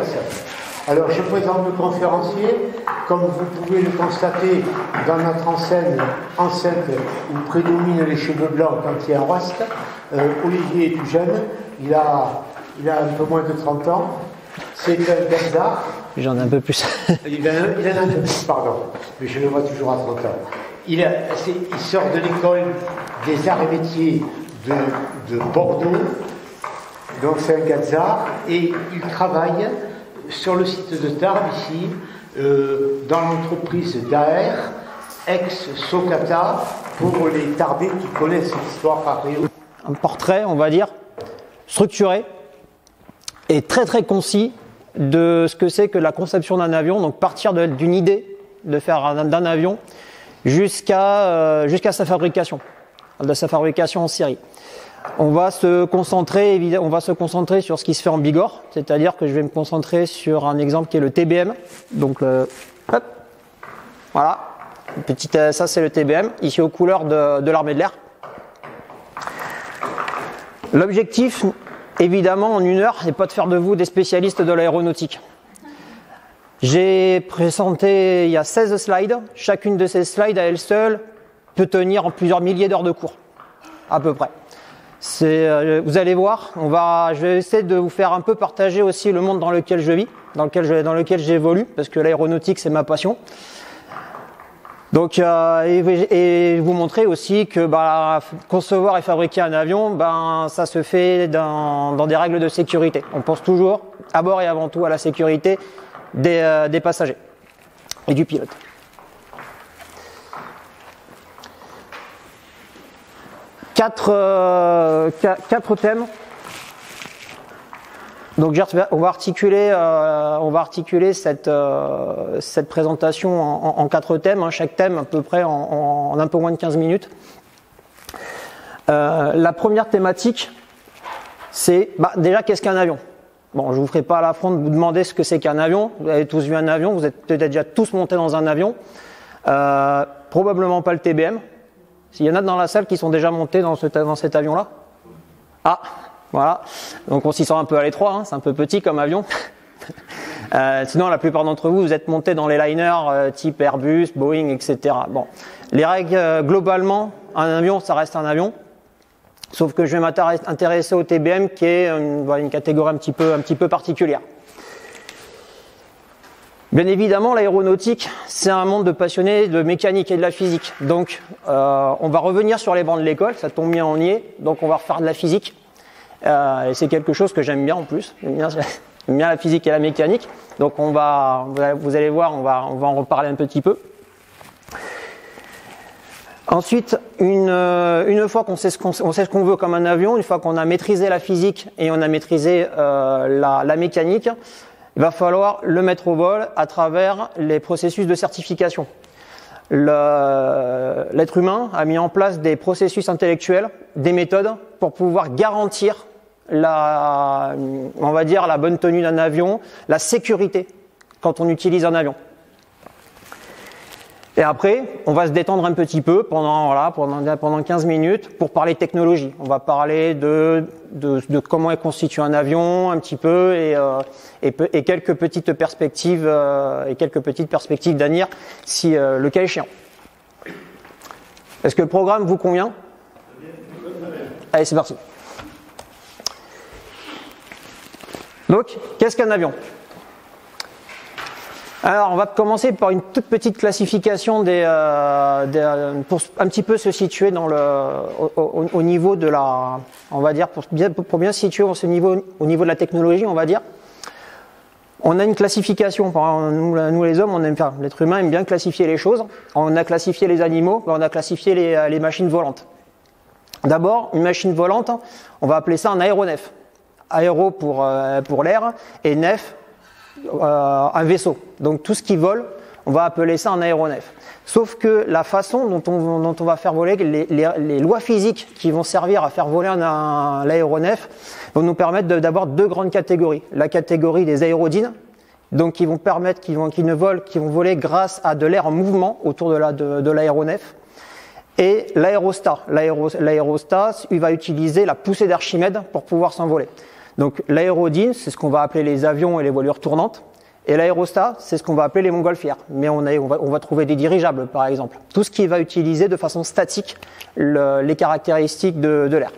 personnes. Alors, je présente le conférencier. Comme vous pouvez le constater dans notre enceinte où prédominent les cheveux blancs quand il est en reste, Olivier est tout jeune, il a un peu moins de 30 ans. C'est un Gazzard. J'en ai un peu plus. Il en a un peu plus, pardon, mais je le vois toujours à 30 ans. Il sort de l'école des arts et métiers de Bordeaux, donc c'est un Gazzard, et il travaille sur le site de Tarbes, ici, dans l'entreprise d'AR, ex-Socata, pour les Tarbais qui connaissent l'histoire par Réo. Un portrait, on va dire, structuré et très très concis de ce que c'est que la conception d'un avion, donc partir d'une idée de faire d'un avion jusqu'à sa fabrication, de sa fabrication en série. On va se concentrer sur ce qui se fait en Bigorre, c'est-à-dire que je vais me concentrer sur un exemple qui est le TBM. Donc hop, voilà, ça c'est le TBM, ici aux couleurs de l'armée de l'air. L'objectif, évidemment, en 1 heure, n'est pas de faire de vous des spécialistes de l'aéronautique. J'ai présenté, il y a 16 slides. Chacune de ces slides, à elle seule, peut tenir en plusieurs milliers d'heures de cours, à peu près. Vous allez voir, je vais essayer de vous faire un peu partager aussi le monde dans lequel je vis, dans lequel j'évolue, parce que l'aéronautique, c'est ma passion. Donc, et vous montrer aussi que concevoir et fabriquer un avion, ça se fait dans des règles de sécurité. On pense toujours, à bord et avant tout, à la sécurité des passagers et du pilote. Quatre thèmes. Donc on va articuler cette présentation en 4 thèmes, hein, chaque thème à peu près en un peu moins de 15 minutes. La première thématique, c'est déjà qu'est-ce qu'un avion? Bon, je vous ferai pas l'affront de vous demander ce que c'est qu'un avion. Vous avez tous vu un avion, vous êtes peut-être déjà tous montés dans un avion. Probablement pas le TBM. S'il y en a dans la salle qui sont déjà montés dans cet avion-là? Ah, voilà. Donc on s'y sent un peu à l'étroit, hein, c'est un peu petit comme avion. Sinon, la plupart d'entre vous, vous êtes montés dans les liners type Airbus, Boeing, etc. Bon, les règles, globalement, un avion, ça reste un avion. Sauf que je vais m'intéresser au TBM qui est une catégorie un petit peu particulière. Bien évidemment, l'aéronautique, c'est un monde de passionnés de mécanique et de la physique. Donc, on va revenir sur les bancs de l'école, ça tombe bien, on y est. Donc, on va refaire de la physique. Et c'est quelque chose que j'aime bien en plus. J'aime bien la physique et la mécanique. Donc, vous allez voir, on va en reparler un petit peu. Ensuite, une fois qu'on sait ce qu'on veut comme un avion, une fois qu'on a maîtrisé la physique et on a maîtrisé la mécanique, il va falloir le mettre au vol à travers les processus de certification. L'être humain a mis en place des processus intellectuels, des méthodes pour pouvoir garantir la bonne tenue d'un avion, la sécurité quand on utilise un avion. Et après, on va se détendre un petit peu pendant 15 minutes pour parler technologie. On va parler de comment est constitué un avion un petit peu et quelques petites perspectives d'avenir si le cas échéant. Est-ce que le programme vous convient? Allez, c'est parti. Donc, qu'est-ce qu'un avion? Alors, on va commencer par une toute petite classification pour un petit peu se situer au niveau de la, on va dire, pour bien se situer au niveau de la technologie, on va dire. On a une classification. Nous les hommes, l'être humain aime bien classifier les choses. On a classifié les animaux, on a classifié les machines volantes. D'abord, une machine volante, on va appeler ça un aéronef. Aéro pour l'air et nef, un vaisseau. Donc tout ce qui vole, on va appeler ça un aéronef. Sauf que la façon dont on va faire voler, les lois physiques qui vont servir à faire voler l'aéronef vont nous permettre d'avoir 2 grandes catégories. La catégorie des aérodynes, donc qui vont voler grâce à de l'air en mouvement autour de l'aéronef. Et l'aérostat. L'aérostat, il va utiliser la poussée d'Archimède pour pouvoir s'envoler. Donc l'aérodyne, c'est ce qu'on va appeler les avions et les voilures tournantes. Et l'aérostat, c'est ce qu'on va appeler les montgolfières. Mais on va trouver des dirigeables, par exemple. Tout ce qui va utiliser de façon statique les caractéristiques de l'air.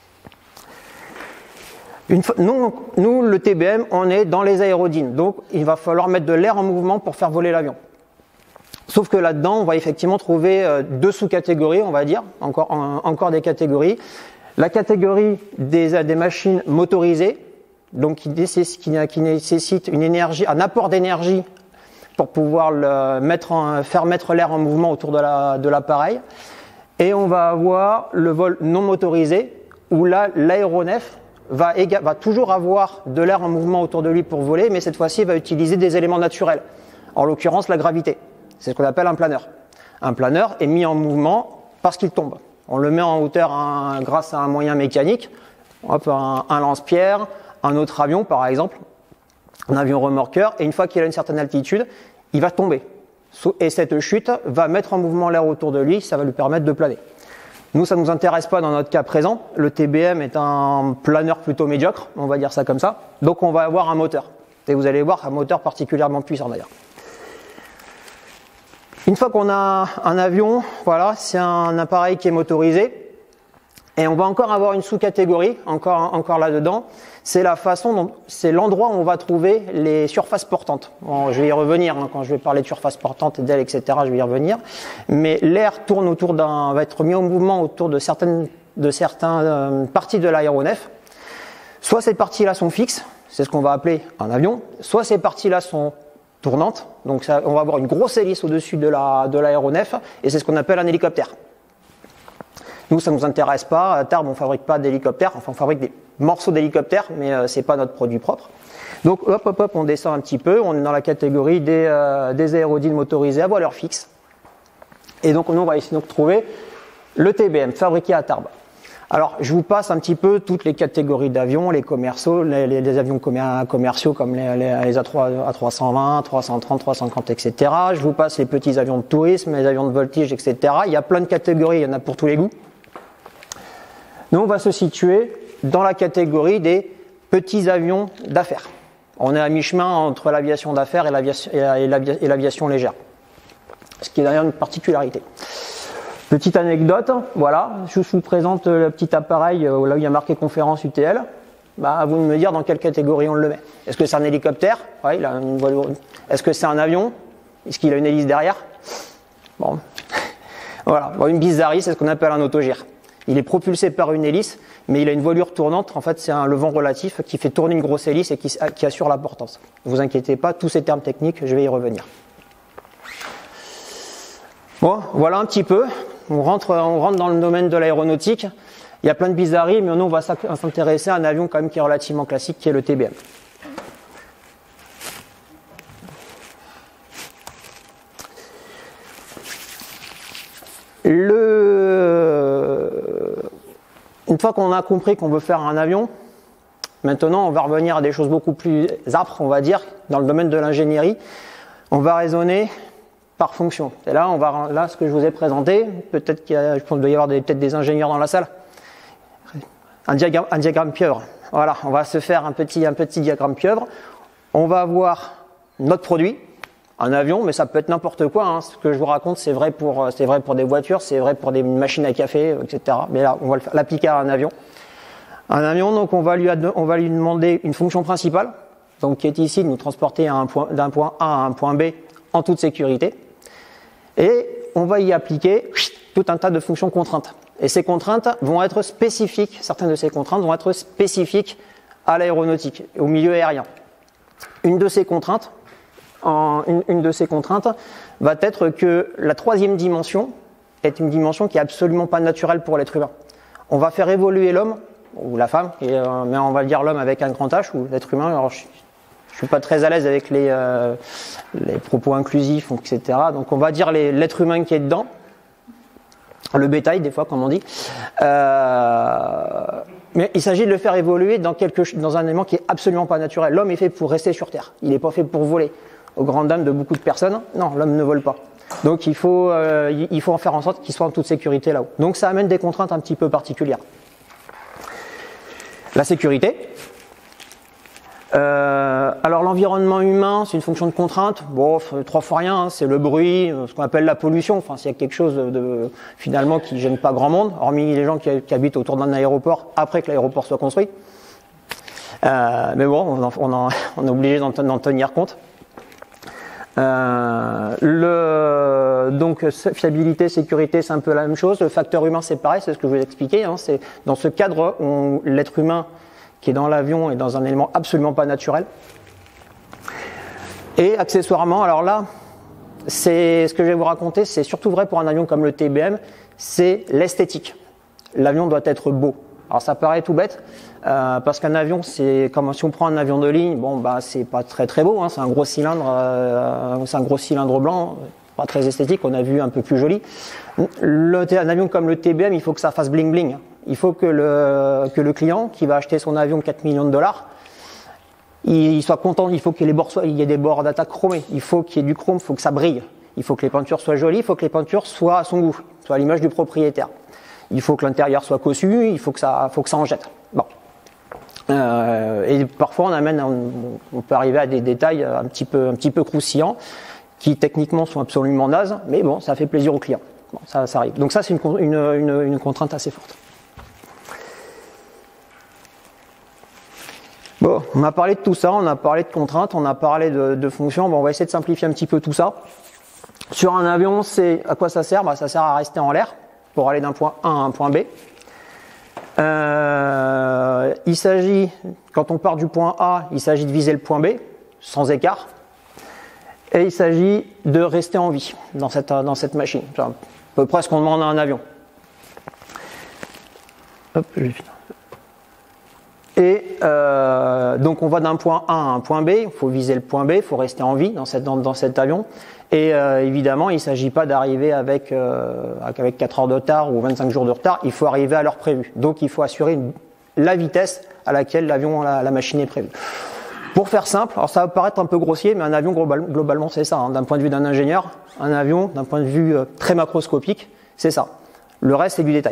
Nous, le TBM, on est dans les aérodynes. Donc, il va falloir mettre de l'air en mouvement pour faire voler l'avion. Sauf que là-dedans, on va effectivement trouver deux sous-catégories, on va dire, encore des catégories. La catégorie des machines motorisées, donc qui nécessite une énergie, un apport d'énergie pour pouvoir faire mettre l'air en mouvement autour de l'appareil. Et on va avoir le vol non motorisé, où là, l'aéronef va toujours avoir de l'air en mouvement autour de lui pour voler, mais cette fois-ci, il va utiliser des éléments naturels, en l'occurrence la gravité. C'est ce qu'on appelle un planeur. Un planeur est mis en mouvement parce qu'il tombe. On le met en hauteur grâce à un moyen mécanique, un lance-pierre, un autre avion par exemple, un avion remorqueur, et une fois qu'il a une certaine altitude, il va tomber. Et cette chute va mettre en mouvement l'air autour de lui, ça va lui permettre de planer. Nous, ça ne nous intéresse pas dans notre cas présent. Le TBM est un planeur plutôt médiocre, on va dire ça comme ça. Donc on va avoir un moteur. Et vous allez voir un moteur particulièrement puissant d'ailleurs. Une fois qu'on a un avion, voilà, c'est un appareil qui est motorisé. Et on va encore avoir une sous-catégorie, encore là-dedans. C'est c'est l'endroit où on va trouver les surfaces portantes. Bon, je vais y revenir quand je vais parler de surfaces portantes, d'ailes, etc. Je vais y revenir. Mais l'air tourne va être mis en mouvement autour de certaines parties de l'aéronef. Soit ces parties-là sont fixes, c'est ce qu'on va appeler un avion. Soit ces parties-là sont tournantes. Donc on va avoir une grosse hélice au-dessus de l'aéronef, et c'est ce qu'on appelle un hélicoptère. Nous, ça ne nous intéresse pas. À Tarbes, on ne fabrique pas d'hélicoptères. Enfin, on fabrique des morceaux d'hélicoptères, mais ce n'est pas notre produit propre. Donc, hop, on descend un petit peu. On est dans la catégorie des aérodynes motorisés à voileur fixe. Et donc, nous, on va essayer de trouver le TBM, fabriqué à Tarbes. Alors, je vous passe un petit peu toutes les catégories d'avions, les commerciaux, les avions commerciaux comme les A320, 330, 350, etc. Je vous passe les petits avions de tourisme, les avions de voltige, etc. Il y a plein de catégories, il y en a pour tous les goûts. Nous, on va se situer dans la catégorie des petits avions d'affaires. On est à mi-chemin entre l'aviation d'affaires et l'aviation légère. Ce qui est d'ailleurs une particularité. Petite anecdote, voilà, je vous présente le petit appareil là où il y a marqué conférence UTL. À vous de me dire dans quelle catégorie on le met. Est-ce que c'est un hélicoptère? Ouais, il a une voilure. Est-ce que c'est un avion? Est-ce qu'il a une hélice derrière? Bon, voilà. Bon, une bizarrerie, c'est ce qu'on appelle un autogire. Il est propulsé par une hélice, mais il a une voilure tournante. En fait, c'est le vent relatif qui fait tourner une grosse hélice et qui assure la portance. Ne vous inquiétez pas, tous ces termes techniques, je vais y revenir. Bon, voilà un petit peu. On rentre dans le domaine de l'aéronautique. Il y a plein de bizarreries, mais nous, on va s'intéresser à un avion quand même qui est relativement classique, qui est le TBM. Une fois qu'on a compris qu'on veut faire un avion, maintenant on va revenir à des choses beaucoup plus âpres, on va dire, dans le domaine de l'ingénierie. On va raisonner par fonction. Et là, ce que je vous ai présenté, peut-être je pense qu'il doit y avoir peut-être des ingénieurs dans la salle. Un diagramme pieuvre. Voilà, on va se faire un petit diagramme pieuvre. On va avoir notre produit, un avion, mais ça peut être n'importe quoi. Hein. Ce que je vous raconte, c'est vrai pour des voitures, c'est vrai pour des machines à café, etc. Mais là, on va l'appliquer à un avion. Un avion, donc on va lui demander une fonction principale, donc qui est ici de nous transporter d'un point A à un point B en toute sécurité. Et on va y appliquer tout un tas de fonctions contraintes. Et ces contraintes vont être spécifiques, certaines de ces contraintes vont être spécifiques à l'aéronautique, au milieu aérien. Une de ces contraintes va être que la troisième dimension est une dimension qui est absolument pas naturelle pour l'être humain. On va faire évoluer l'homme, ou la femme, mais on va dire l'homme avec un grand H, ou l'être humain. Alors je suis pas très à l'aise avec les propos inclusifs, etc. Donc on va dire l'être humain qui est dedans, le bétail des fois comme on dit. Mais il s'agit de le faire évoluer dans un élément qui est absolument pas naturel. L'homme est fait pour rester sur Terre. Il n'est pas fait pour voler. Aux grandes dames de beaucoup de personnes, non, l'homme ne vole pas. Donc il faut en faire en sorte qu'il soit en toute sécurité là-haut. Donc ça amène des contraintes un petit peu particulières. La sécurité. Alors l'environnement humain, c'est une fonction de contrainte. Bon, 3 fois rien, hein, c'est le bruit, ce qu'on appelle la pollution. Enfin, s'il y a quelque chose de finalement qui gêne pas grand monde, hormis les gens qui habitent autour d'un aéroport après que l'aéroport soit construit. Mais bon, on est obligé d'en tenir compte. Donc fiabilité, sécurité, c'est un peu la même chose. Le facteur humain, c'est pareil, c'est ce que je vous ai expliqué. Hein, c'est dans ce cadre, l'être humain qui est dans l'avion est dans un élément absolument pas naturel. Et accessoirement, alors là, c'est ce que je vais vous raconter, c'est surtout vrai pour un avion comme le TBM, c'est l'esthétique. L'avion doit être beau. Alors ça paraît tout bête, parce qu'un avion, c'est comme si on prend un avion de ligne, bon bah c'est pas très très beau, hein, c'est un gros cylindre blanc, pas très esthétique, on a vu un peu plus joli. Un avion comme le TBM, il faut que ça fasse bling bling. Il faut que le client qui va acheter son avion 4 millions de dollars, il soit content, il faut qu'il y ait des bords d'attaque chromés, il faut qu'il y ait du chrome, il faut que ça brille, il faut que les peintures soient jolies, il faut que les peintures soient à son goût, soient à l'image du propriétaire. Il faut que l'intérieur soit cossu, il faut que ça en jette. Bon. Et parfois on peut arriver à des détails un petit peu croustillants, qui techniquement sont absolument nazes, mais bon, ça fait plaisir au client. Bon, ça arrive. Donc ça, c'est une contrainte assez forte. Bon, on a parlé de tout ça, on a parlé de contraintes, on a parlé de fonctions. Bon, on va essayer de simplifier un petit peu tout ça. Sur un avion, à quoi ça sert ? Ça sert à rester en l'air pour aller d'un point A à un point B. Il s'agit, quand on part du point A, il s'agit de viser le point B, sans écart. Et il s'agit de rester en vie dans cette machine. C'est à peu près ce qu'on demande à un avion. Hop, je vais finir. Et donc on va d'un point A à un point B, il faut viser le point B, il faut rester en vie dans cet avion. Et évidemment, il ne s'agit pas d'arriver avec 4 heures de retard ou 25 jours de retard, il faut arriver à l'heure prévue. Donc il faut assurer la vitesse à laquelle la machine est prévue. Pour faire simple, alors ça va paraître un peu grossier, mais un avion globalement c'est ça. Hein. D'un point de vue d'un ingénieur, un avion, d'un point de vue très macroscopique, c'est ça. Le reste c'est du détail.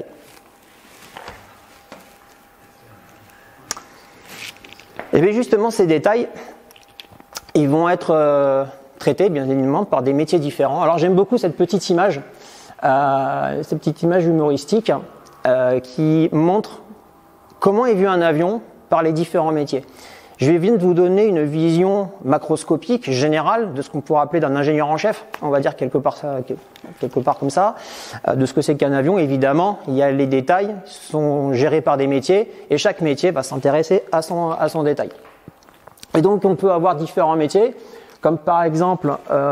Et bien justement ces détails, ils vont être traités bien évidemment par des métiers différents. Alors j'aime beaucoup cette petite image humoristique qui montre comment est vu un avion par les différents métiers. Je viens de vous donner une vision macroscopique, générale, de ce qu'on pourrait appeler d'un ingénieur en chef, on va dire quelque part comme ça, de ce que c'est qu'un avion. Évidemment, il y a les détails, sont gérés par des métiers, et chaque métier va s'intéresser à son détail. Et donc, on peut avoir différents métiers, comme par exemple,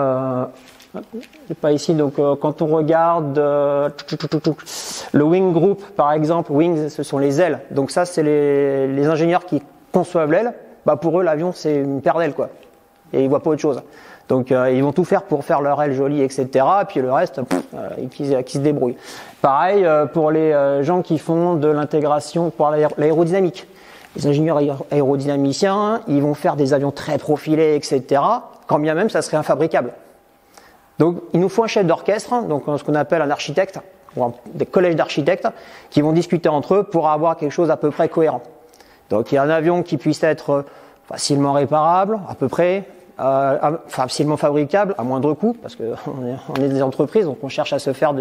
pas ici, donc quand on regarde le wing group, par exemple, wings, ce sont les ailes. Donc ça, c'est les ingénieurs qui conçoivent l'aile. Bah pour eux, l'avion, c'est une paire d'ailes, quoi. Et ils voient pas autre chose. Donc, ils vont tout faire pour faire leur aile jolie, etc. Et puis le reste, qui se débrouillent. Pareil pour les gens qui font de l'intégration pour l'aérodynamique. Les ingénieurs aérodynamiciens, ils vont faire des avions très profilés, etc. Quand bien même, ça serait infabricable. Donc, il nous faut un chef d'orchestre, donc ce qu'on appelle un architecte, ou des collèges d'architectes, qui vont discuter entre eux pour avoir quelque chose à peu près cohérent. Donc il y a un avion qui puisse être facilement réparable, à peu près, facilement fabricable, à moindre coût, parce qu'on est des entreprises, donc on cherche à se faire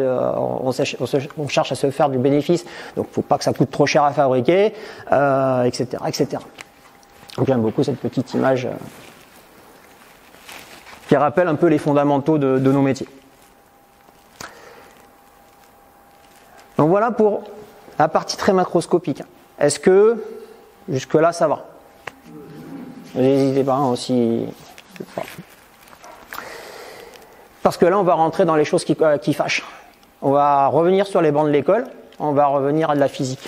du bénéfice, donc il ne faut pas que ça coûte trop cher à fabriquer, etc., etc. Donc j'aime beaucoup cette petite image qui rappelle un peu les fondamentaux de nos métiers. Donc voilà pour la partie très macroscopique. Est-ce que jusque-là, ça va? N'hésitez pas aussi. Parce que là, on va rentrer dans les choses qui fâchent. On va revenir sur les bancs de l'école, on va revenir à de la physique.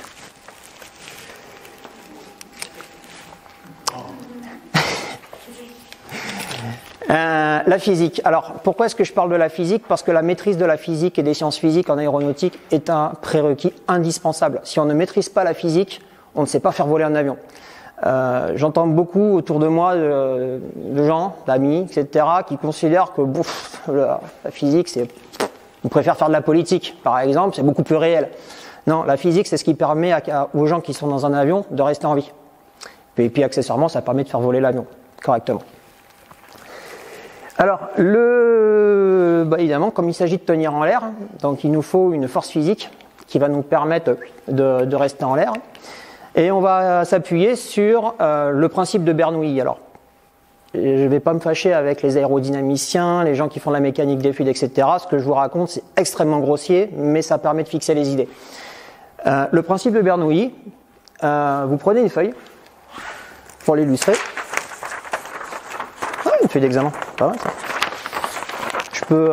La physique. Alors, pourquoi est-ce que je parle de la physique? Parce que la maîtrise de la physique et des sciences physiques en aéronautique est un prérequis indispensable. Si on ne maîtrise pas la physique, on ne sait pas faire voler un avion. J'entends beaucoup autour de moi de gens, d'amis, etc., qui considèrent que la physique, on préfère faire de la politique, par exemple, c'est beaucoup plus réel. Non, la physique, c'est ce qui permet aux gens qui sont dans un avion de rester en vie. Et puis accessoirement, ça permet de faire voler l'avion correctement. Alors, évidemment, comme il s'agit de tenir en l'air, donc il nous faut une force physique qui va nous permettre de rester en l'air. Et on va s'appuyer sur le principe de Bernoulli. Alors, je ne vais pas me fâcher avec les aérodynamiciens, les gens qui font de la mécanique des fluides, etc. Ce que je vous raconte, c'est extrêmement grossier, mais ça permet de fixer les idées. Le principe de Bernoulli, vous prenez une feuille pour l'illustrer. Ah, une feuille d'examen, pas mal ça. Je peux...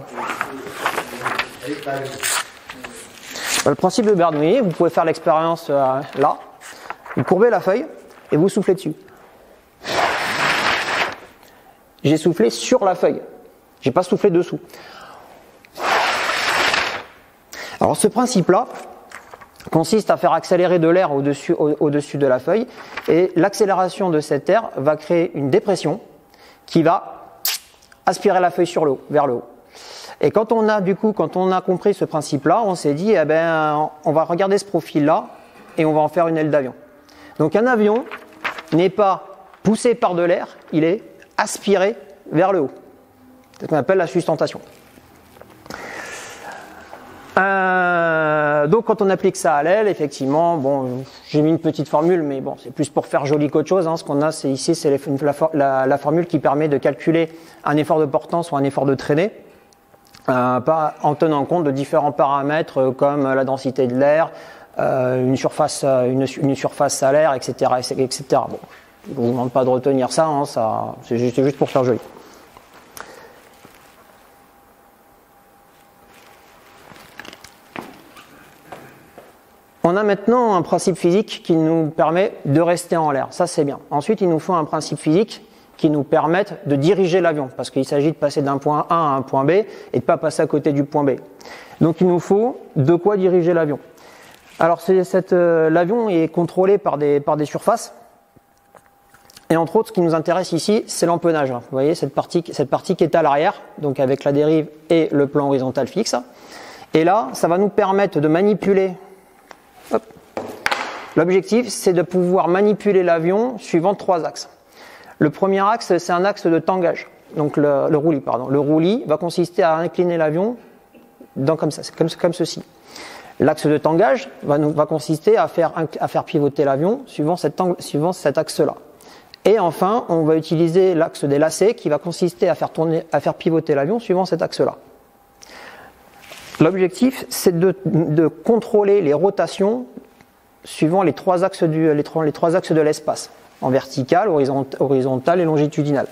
Le principe de Bernoulli, vous pouvez faire l'expérience là. Vous courbez la feuille et vous soufflez dessus. J'ai soufflé sur la feuille. J'ai pas soufflé dessous. Alors ce principe-là consiste à faire accélérer de l'air au-dessus de la feuille, et l'accélération de cet air va créer une dépression qui va aspirer la feuille vers le haut. Et quand on a compris ce principe-là, on s'est dit, on va regarder ce profil-là et on va en faire une aile d'avion. Donc un avion n'est pas poussé par de l'air, il est aspiré vers le haut. C'est ce qu'on appelle la sustentation. Donc quand on applique ça à l'aile, effectivement, bon, j'ai mis une petite formule, mais bon, c'est plus pour faire joli qu'autre chose. Hein. Ce qu'on a, c'est la formule qui permet de calculer un effort de portance ou un effort de traînée, en tenant compte de différents paramètres comme la densité de l'air, une surface salaire, etc., etc. Bon, je ne vous demande pas de retenir ça, hein, c'est juste pour faire joli. On a maintenant un principe physique qui nous permet de rester en l'air, ça c'est bien. Ensuite, il nous faut un principe physique qui nous permette de diriger l'avion, parce qu'il s'agit de passer d'un point A à un point B et de ne pas passer à côté du point B. Donc il nous faut de quoi diriger l'avion. Alors l'avion est contrôlé par des surfaces, et entre autres ce qui nous intéresse ici, c'est l'empennage. Vous voyez cette partie qui est à l'arrière, donc avec la dérive et le plan horizontal fixe. Et là, ça va nous permettre de manipuler. L'objectif, c'est de pouvoir manipuler l'avion suivant 3 axes. Le premier axe, c'est un axe de tangage, donc le roulis, pardon. Le roulis va consister à incliner l'avion comme ceci. L'axe de tangage va consister à faire pivoter l'avion suivant cet axe-là. Et enfin, on va utiliser l'axe des lacets qui va consister à faire pivoter l'avion suivant cet axe-là. L'objectif, c'est de contrôler les rotations suivant les 3 axes de l'espace, en vertical, horizontal et longitudinal.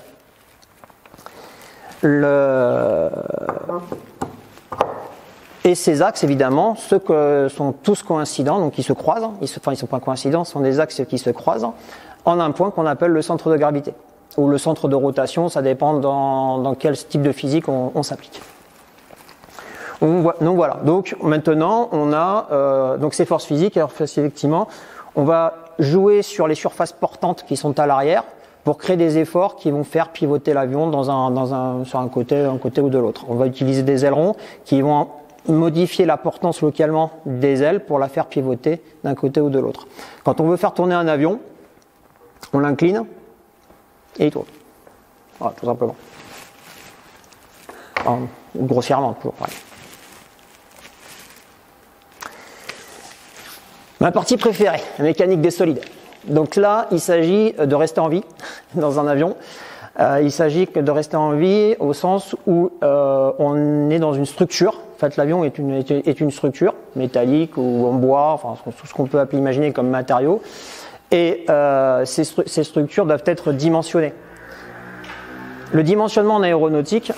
Et ces axes, évidemment, sont tous coïncidents, donc ils se croisent, ils sont pas coïncidents, ce sont des axes qui se croisent en un point qu'on appelle le centre de gravité, ou le centre de rotation, ça dépend dans quel type de physique on s'applique. Donc voilà, donc maintenant on a donc ces forces physiques, alors effectivement, on va jouer sur les surfaces portantes qui sont à l'arrière pour créer des efforts qui vont faire pivoter l'avion sur un côté ou de l'autre. On va utiliser des ailerons qui vont modifier la portance localement des ailes pour la faire pivoter d'un côté ou de l'autre. Quand on veut faire tourner un avion, on l'incline et il tourne. Voilà, tout simplement. Enfin, grossièrement, toujours pareil. Ma partie préférée, la mécanique des solides. Donc là, il s'agit de rester en vie dans un avion. Il s'agit de rester en vie au sens où on est dans une structure. En fait, l'avion est une structure métallique ou en bois, enfin tout ce qu'on peut imaginer comme matériaux. Et ces structures doivent être dimensionnées. Le dimensionnement en aéronautique,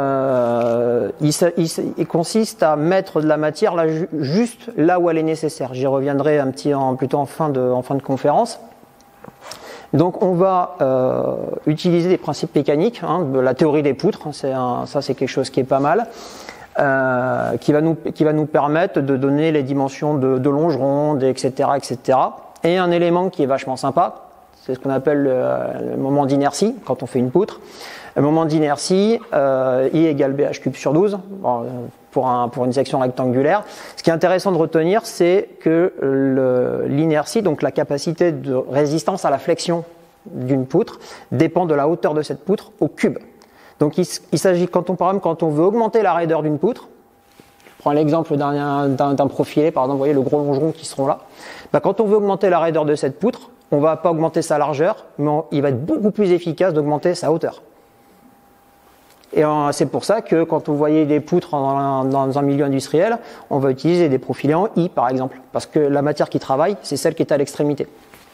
il consiste à mettre de la matière juste là où elle est nécessaire. J'y reviendrai plutôt en fin de conférence. Donc on va utiliser des principes mécaniques, de la théorie des poutres, ça c'est quelque chose qui est pas mal, qui va nous permettre de donner les dimensions de longeron, etc., etc. Et un élément qui est vachement sympa, c'est ce qu'on appelle le moment d'inertie quand on fait une poutre. Le moment d'inertie, I égale BH cube sur 12, bon, pour une section rectangulaire. Ce qui est intéressant de retenir, c'est que l'inertie, donc la capacité de résistance à la flexion d'une poutre, dépend de la hauteur de cette poutre au cube. Donc il s'agit, quand on veut augmenter la raideur d'une poutre, je prends l'exemple d'un profilé, par exemple, vous voyez le gros longeron qui seront là, quand on veut augmenter la raideur de cette poutre, on ne va pas augmenter sa largeur, mais il va être beaucoup plus efficace d'augmenter sa hauteur. Et c'est pour ça que quand vous voyez des poutres dans un milieu industriel, on va utiliser des profilés en I par exemple, parce que la matière qui travaille, c'est celle qui est à l'extrémité.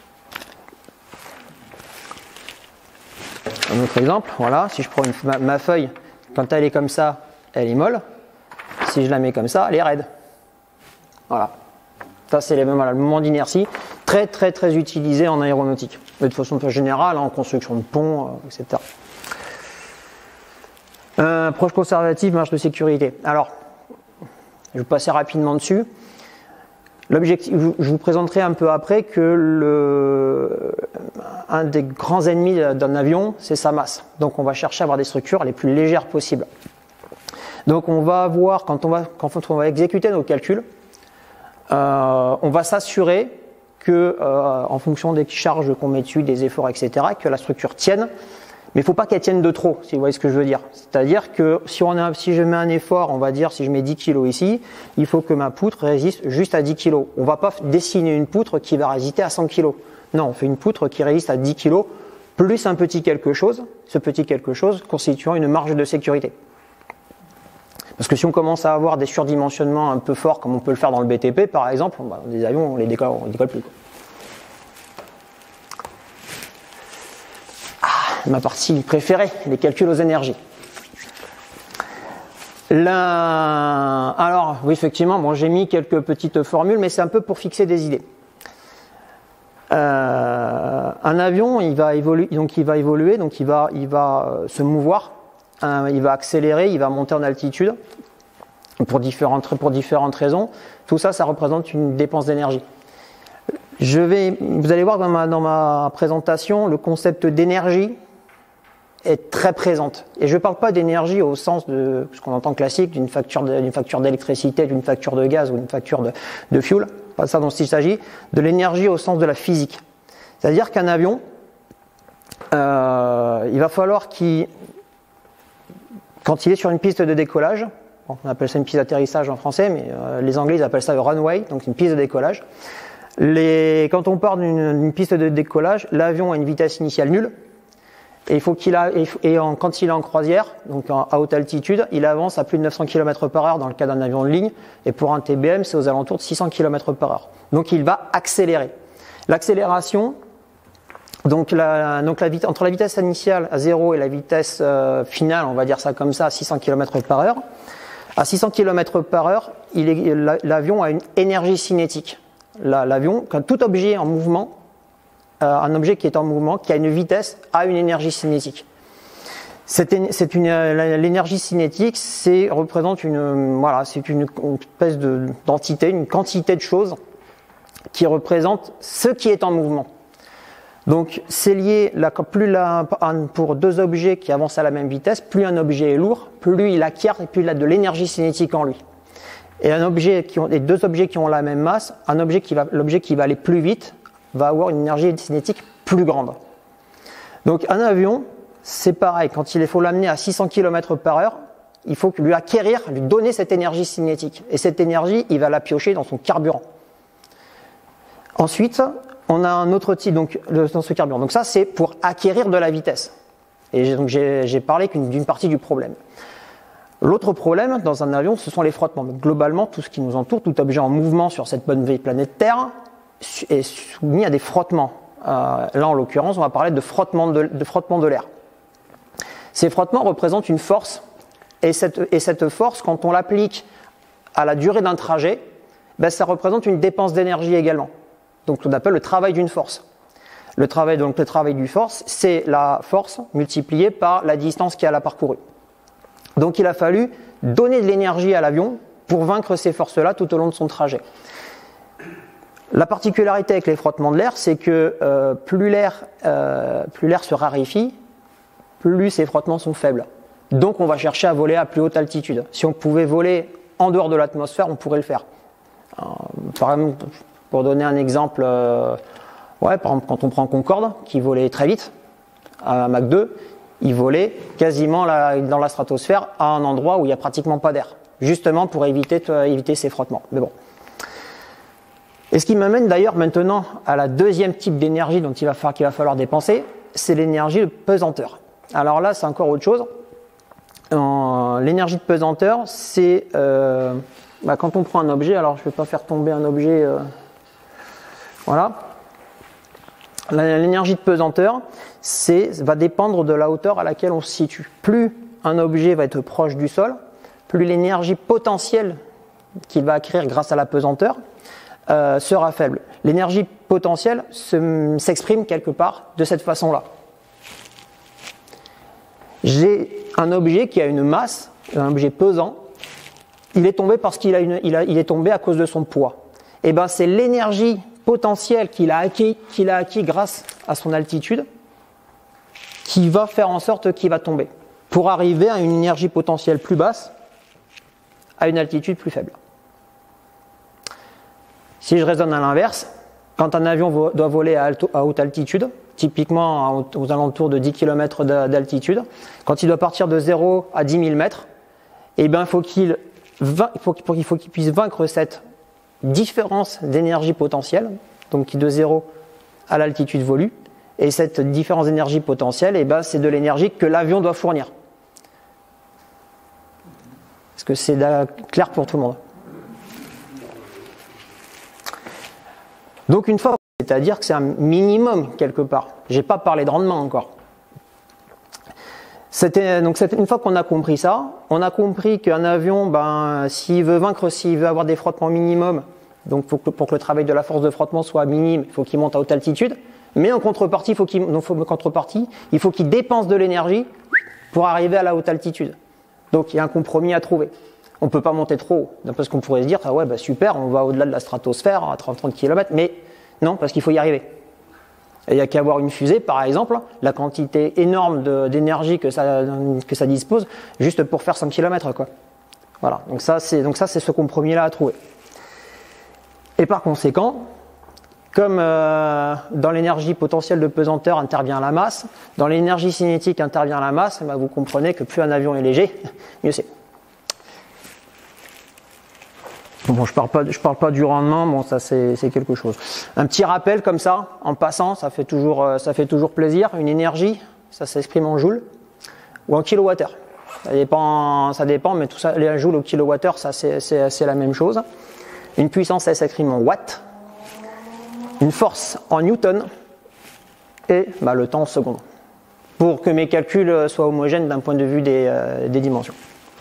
Un autre exemple, voilà, si je prends ma feuille, quand elle est comme ça, elle est molle. Si je la mets comme ça, elle est raide. Voilà. Ça, c'est le moment d'inertie, très très très utilisé en aéronautique, mais de façon plus générale, en construction de ponts, etc. Approche conservative, marge de sécurité. Alors, je vais passer rapidement dessus. L'objectif, je vous présenterai un peu après que un des grands ennemis d'un avion, c'est sa masse. Donc, on va chercher à avoir des structures les plus légères possibles. Donc, on va avoir, quand on va exécuter nos calculs, on va s'assurer que, en fonction des charges qu'on met dessus, des efforts, etc., que la structure tienne. Mais il ne faut pas qu'elle tienne de trop, si vous voyez ce que je veux dire. C'est-à-dire que si je mets un effort, on va dire si je mets 10 kg ici, il faut que ma poutre résiste juste à 10 kg. On ne va pas dessiner une poutre qui va résister à 100 kg. Non, on fait une poutre qui résiste à 10 kg plus un petit quelque chose, ce petit quelque chose constituant une marge de sécurité. Parce que si on commence à avoir des surdimensionnements un peu forts, comme on peut le faire dans le BTP par exemple, des avions, on les décolle plus, quoi. Ma partie préférée, les calculs aux énergies. Alors, oui, effectivement, bon, j'ai mis quelques petites formules, mais c'est un peu pour fixer des idées. Un avion, il va évoluer, donc il va se mouvoir, il va accélérer, il va monter en altitude pour différentes raisons. Tout ça, ça représente une dépense d'énergie. Vous allez voir dans ma présentation, le concept d'énergie est très présente. Et je ne parle pas d'énergie au sens de ce qu'on entend classique, d'une facture d'électricité, d'une facture de gaz ou d'une facture de fuel. Pas ça dont il s'agit. De l'énergie au sens de la physique. C'est-à-dire qu'un avion, il va falloir quand il est sur une piste de décollage, on appelle ça une piste d'atterrissage en français, mais les Anglais ils appellent ça le runway, donc une piste de décollage. Quand on part d'une piste de décollage, l'avion a une vitesse initiale nulle. Et quand il est en croisière, donc à haute altitude, il avance à plus de 900 km/h dans le cas d'un avion de ligne. Et pour un TBM, c'est aux alentours de 600 km/h. Donc il va accélérer. L'accélération, entre la vitesse initiale à 0 et la vitesse finale, on va dire ça comme ça, à 600 km/h. À 600 km/h, l'avion a une énergie cinétique. L'avion, quand tout objet en mouvement, un objet qui est en mouvement, qui a une vitesse, a une énergie cinétique. L'énergie cinétique, représente une espèce d'entité, une quantité de choses qui représente ce qui est en mouvement. Donc c'est lié, pour deux objets qui avancent à la même vitesse, plus un objet est lourd, plus il acquiert et plus il a de l'énergie cinétique en lui. Et deux objets qui ont la même masse, l'objet qui va aller plus vite va avoir une énergie cinétique plus grande. Donc un avion, c'est pareil, quand il faut l'amener à 600 km/h, il faut lui donner cette énergie cinétique. Et cette énergie, il va la piocher dans son carburant. Ensuite, on a un autre type dans ce carburant. Donc ça, c'est pour acquérir de la vitesse. Et donc j'ai parlé d'une partie du problème. L'autre problème dans un avion, ce sont les frottements. Donc, globalement, tout ce qui nous entoure, tout objet en mouvement sur cette bonne vieille planète Terre, est soumis à des frottements. Là, en l'occurrence, on va parler de frottement de l'air. Ces frottements représentent une force, et cette force, quand on l'applique à la durée d'un trajet, ça représente une dépense d'énergie également. Donc, on appelle le travail d'une force. Le travail d'une force, c'est la force multipliée par la distance qu'elle a parcourue. Donc il a fallu donner de l'énergie à l'avion pour vaincre ces forces-là tout au long de son trajet. La particularité avec les frottements de l'air, c'est que plus l'air se raréfie, plus ces frottements sont faibles. Donc on va chercher à voler à plus haute altitude. Si on pouvait voler en dehors de l'atmosphère, on pourrait le faire. Par exemple, pour donner un exemple, par exemple quand on prend Concorde, qui volait très vite, à Mach 2, il volait quasiment dans la stratosphère à un endroit où il n'y a pratiquement pas d'air, justement pour éviter ces frottements. Mais bon. Et ce qui m'amène d'ailleurs maintenant à la deuxième type d'énergie dont qu'il va falloir dépenser, c'est l'énergie de pesanteur. Alors là, c'est encore autre chose. L'énergie de pesanteur, c'est quand on prend un objet, alors je ne vais pas faire tomber un objet, voilà. L'énergie de pesanteur, va dépendre de la hauteur à laquelle on se situe. Plus un objet va être proche du sol, plus l'énergie potentielle qu'il va acquérir grâce à la pesanteur sera faible. L'énergie potentielle s'exprime quelque part de cette façon-là. J'ai un objet qui a une masse, un objet pesant, il est tombé parce qu'il est tombé à cause de son poids. Et ben c'est l'énergie potentielle qu'il a acquis grâce à son altitude qui va faire en sorte qu'il va tomber pour arriver à une énergie potentielle plus basse à une altitude plus faible. Si je raisonne à l'inverse, quand un avion doit voler à haute altitude, typiquement aux alentours de 10 km d'altitude, quand il doit partir de 0 à 10 000 mètres, eh ben, il faut qu'il puisse vaincre cette différence d'énergie potentielle, donc de 0 à l'altitude voulue, et cette différence d'énergie potentielle, eh ben, c'est de l'énergie que l'avion doit fournir. Est-ce que c'est clair pour tout le monde? Donc une fois, c'est-à-dire que c'est un minimum quelque part. Je n'ai pas parlé de rendement encore. Une fois qu'on a compris ça, on a compris qu'un avion, s'il veut avoir des frottements minimum, donc pour que le travail de la force de frottement soit minime, il faut qu'il monte à haute altitude. Mais en contrepartie, il faut qu'il dépense de l'énergie pour arriver à la haute altitude. Donc il y a un compromis à trouver. On ne peut pas monter trop haut, parce qu'on pourrait se dire, super, on va au-delà de la stratosphère à 30 km, mais non, parce qu'il faut y arriver. Et il n'y a qu'à avoir une fusée, par exemple, la quantité énorme d'énergie que ça dispose, juste pour faire 100 km, quoi. Voilà, donc ça c'est ce compromis-là à trouver. Et par conséquent, comme dans l'énergie potentielle de pesanteur intervient la masse, dans l'énergie cinétique intervient la masse, vous comprenez que plus un avion est léger, mieux c'est. Bon, je parle pas du rendement, bon ça c'est quelque chose. Un petit rappel comme ça, en passant, ça fait toujours plaisir. Une énergie, ça s'exprime en joules ou en kilowattheure. Ça dépend, mais tout ça, les joules au kilowattheure, ça c'est la même chose. Une puissance, ça s'exprime en watts. Une force en newton et le temps en secondes. Pour que mes calculs soient homogènes d'un point de vue des dimensions.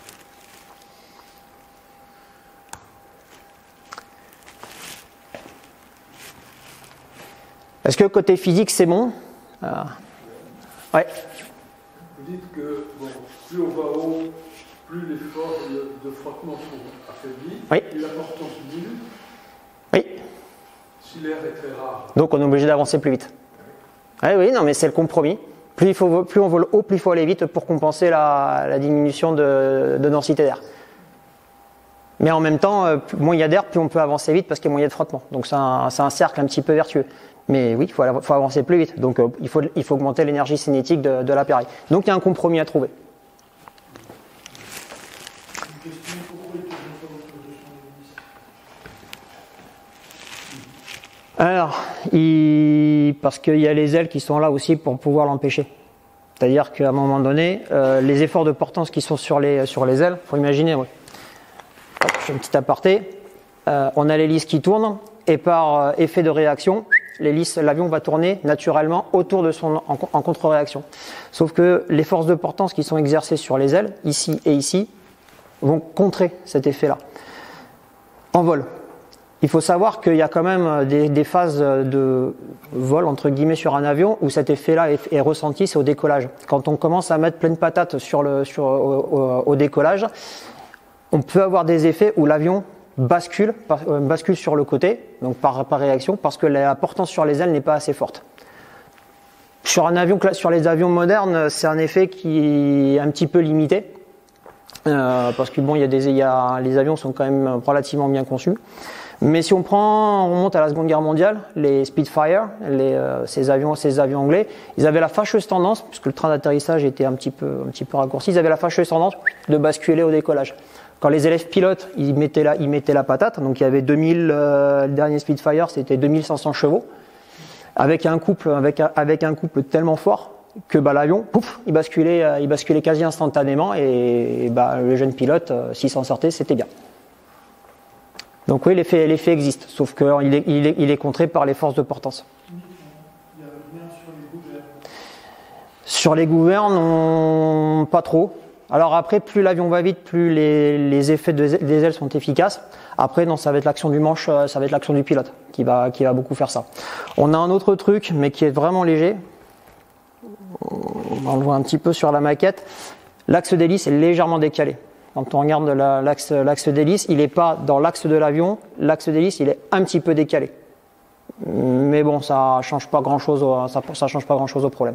Est-ce que côté physique c'est bon? Ouais. Vous dites que plus on va haut, plus les forces de frottement sont affaiblies, oui. Et la portance diminue. Oui. Si l'air est très rare. Donc on est obligé d'avancer plus vite. Oui, non mais c'est le compromis. Plus on vole haut, plus il faut aller vite pour compenser la diminution de densité d'air. Mais en même temps, moins il y a d'air, plus on peut avancer vite parce qu'il y a moins de frottement. Donc c'est un cercle un petit peu vertueux. Mais oui, il faut avancer plus vite. Donc il faut augmenter l'énergie cinétique de l'appareil. Donc il y a un compromis à trouver. Une question, pourquoi Alors, parce qu'il y a les ailes qui sont là aussi pour pouvoir l'empêcher. C'est-à-dire qu'à un moment donné, les efforts de portance qui sont sur les ailes, il faut imaginer, oui. Hop, je fais un petit aparté. On a l'hélice qui tourne et par effet de réaction, l'avion va tourner naturellement autour de en contre-réaction. Sauf que les forces de portance qui sont exercées sur les ailes, ici et ici, vont contrer cet effet-là. En vol. Il faut savoir qu'il y a quand même des phases de vol, entre guillemets, sur un avion où cet effet-là est ressenti, c'est au décollage. Quand on commence à mettre pleine patate au décollage, on peut avoir des effets où l'avion bascule sur le côté, donc par réaction, parce que la portance sur les ailes n'est pas assez forte. Sur les avions modernes, c'est un effet qui est un petit peu limité. Parce que bon, les avions sont quand même relativement bien conçus. Mais si on remonte à la Seconde Guerre mondiale, les Spitfire, ces avions anglais, ils avaient la fâcheuse tendance, puisque le train d'atterrissage était un petit peu raccourci, ils avaient la fâcheuse tendance de basculer au décollage. Quand les élèves pilotes, ils mettaient la patate, donc il y avait 2000, le dernier Spitfire, c'était 2500 chevaux, avec un couple tellement fort que l'avion, pouf, il basculait quasi instantanément et le jeune pilote, s'il s'en sortait, c'était bien. Donc oui, l'effet existe, sauf qu'il est contré par les forces de portance. Il y a rien sur les gouvernes. Sur les gouvernes, pas trop. Alors après, plus l'avion va vite, plus les effets des ailes sont efficaces. Après, non, ça va être l'action du manche, ça va être l'action du pilote qui va beaucoup faire ça. On a un autre truc, mais qui est vraiment léger. On le voit un petit peu sur la maquette. L'axe d'hélice est légèrement décalé. Quand on regarde l'axe d'hélice, il n'est pas dans l'axe de l'avion. L'axe d'hélice, il est un petit peu décalé. Mais bon, ça change pas grand-chose au problème.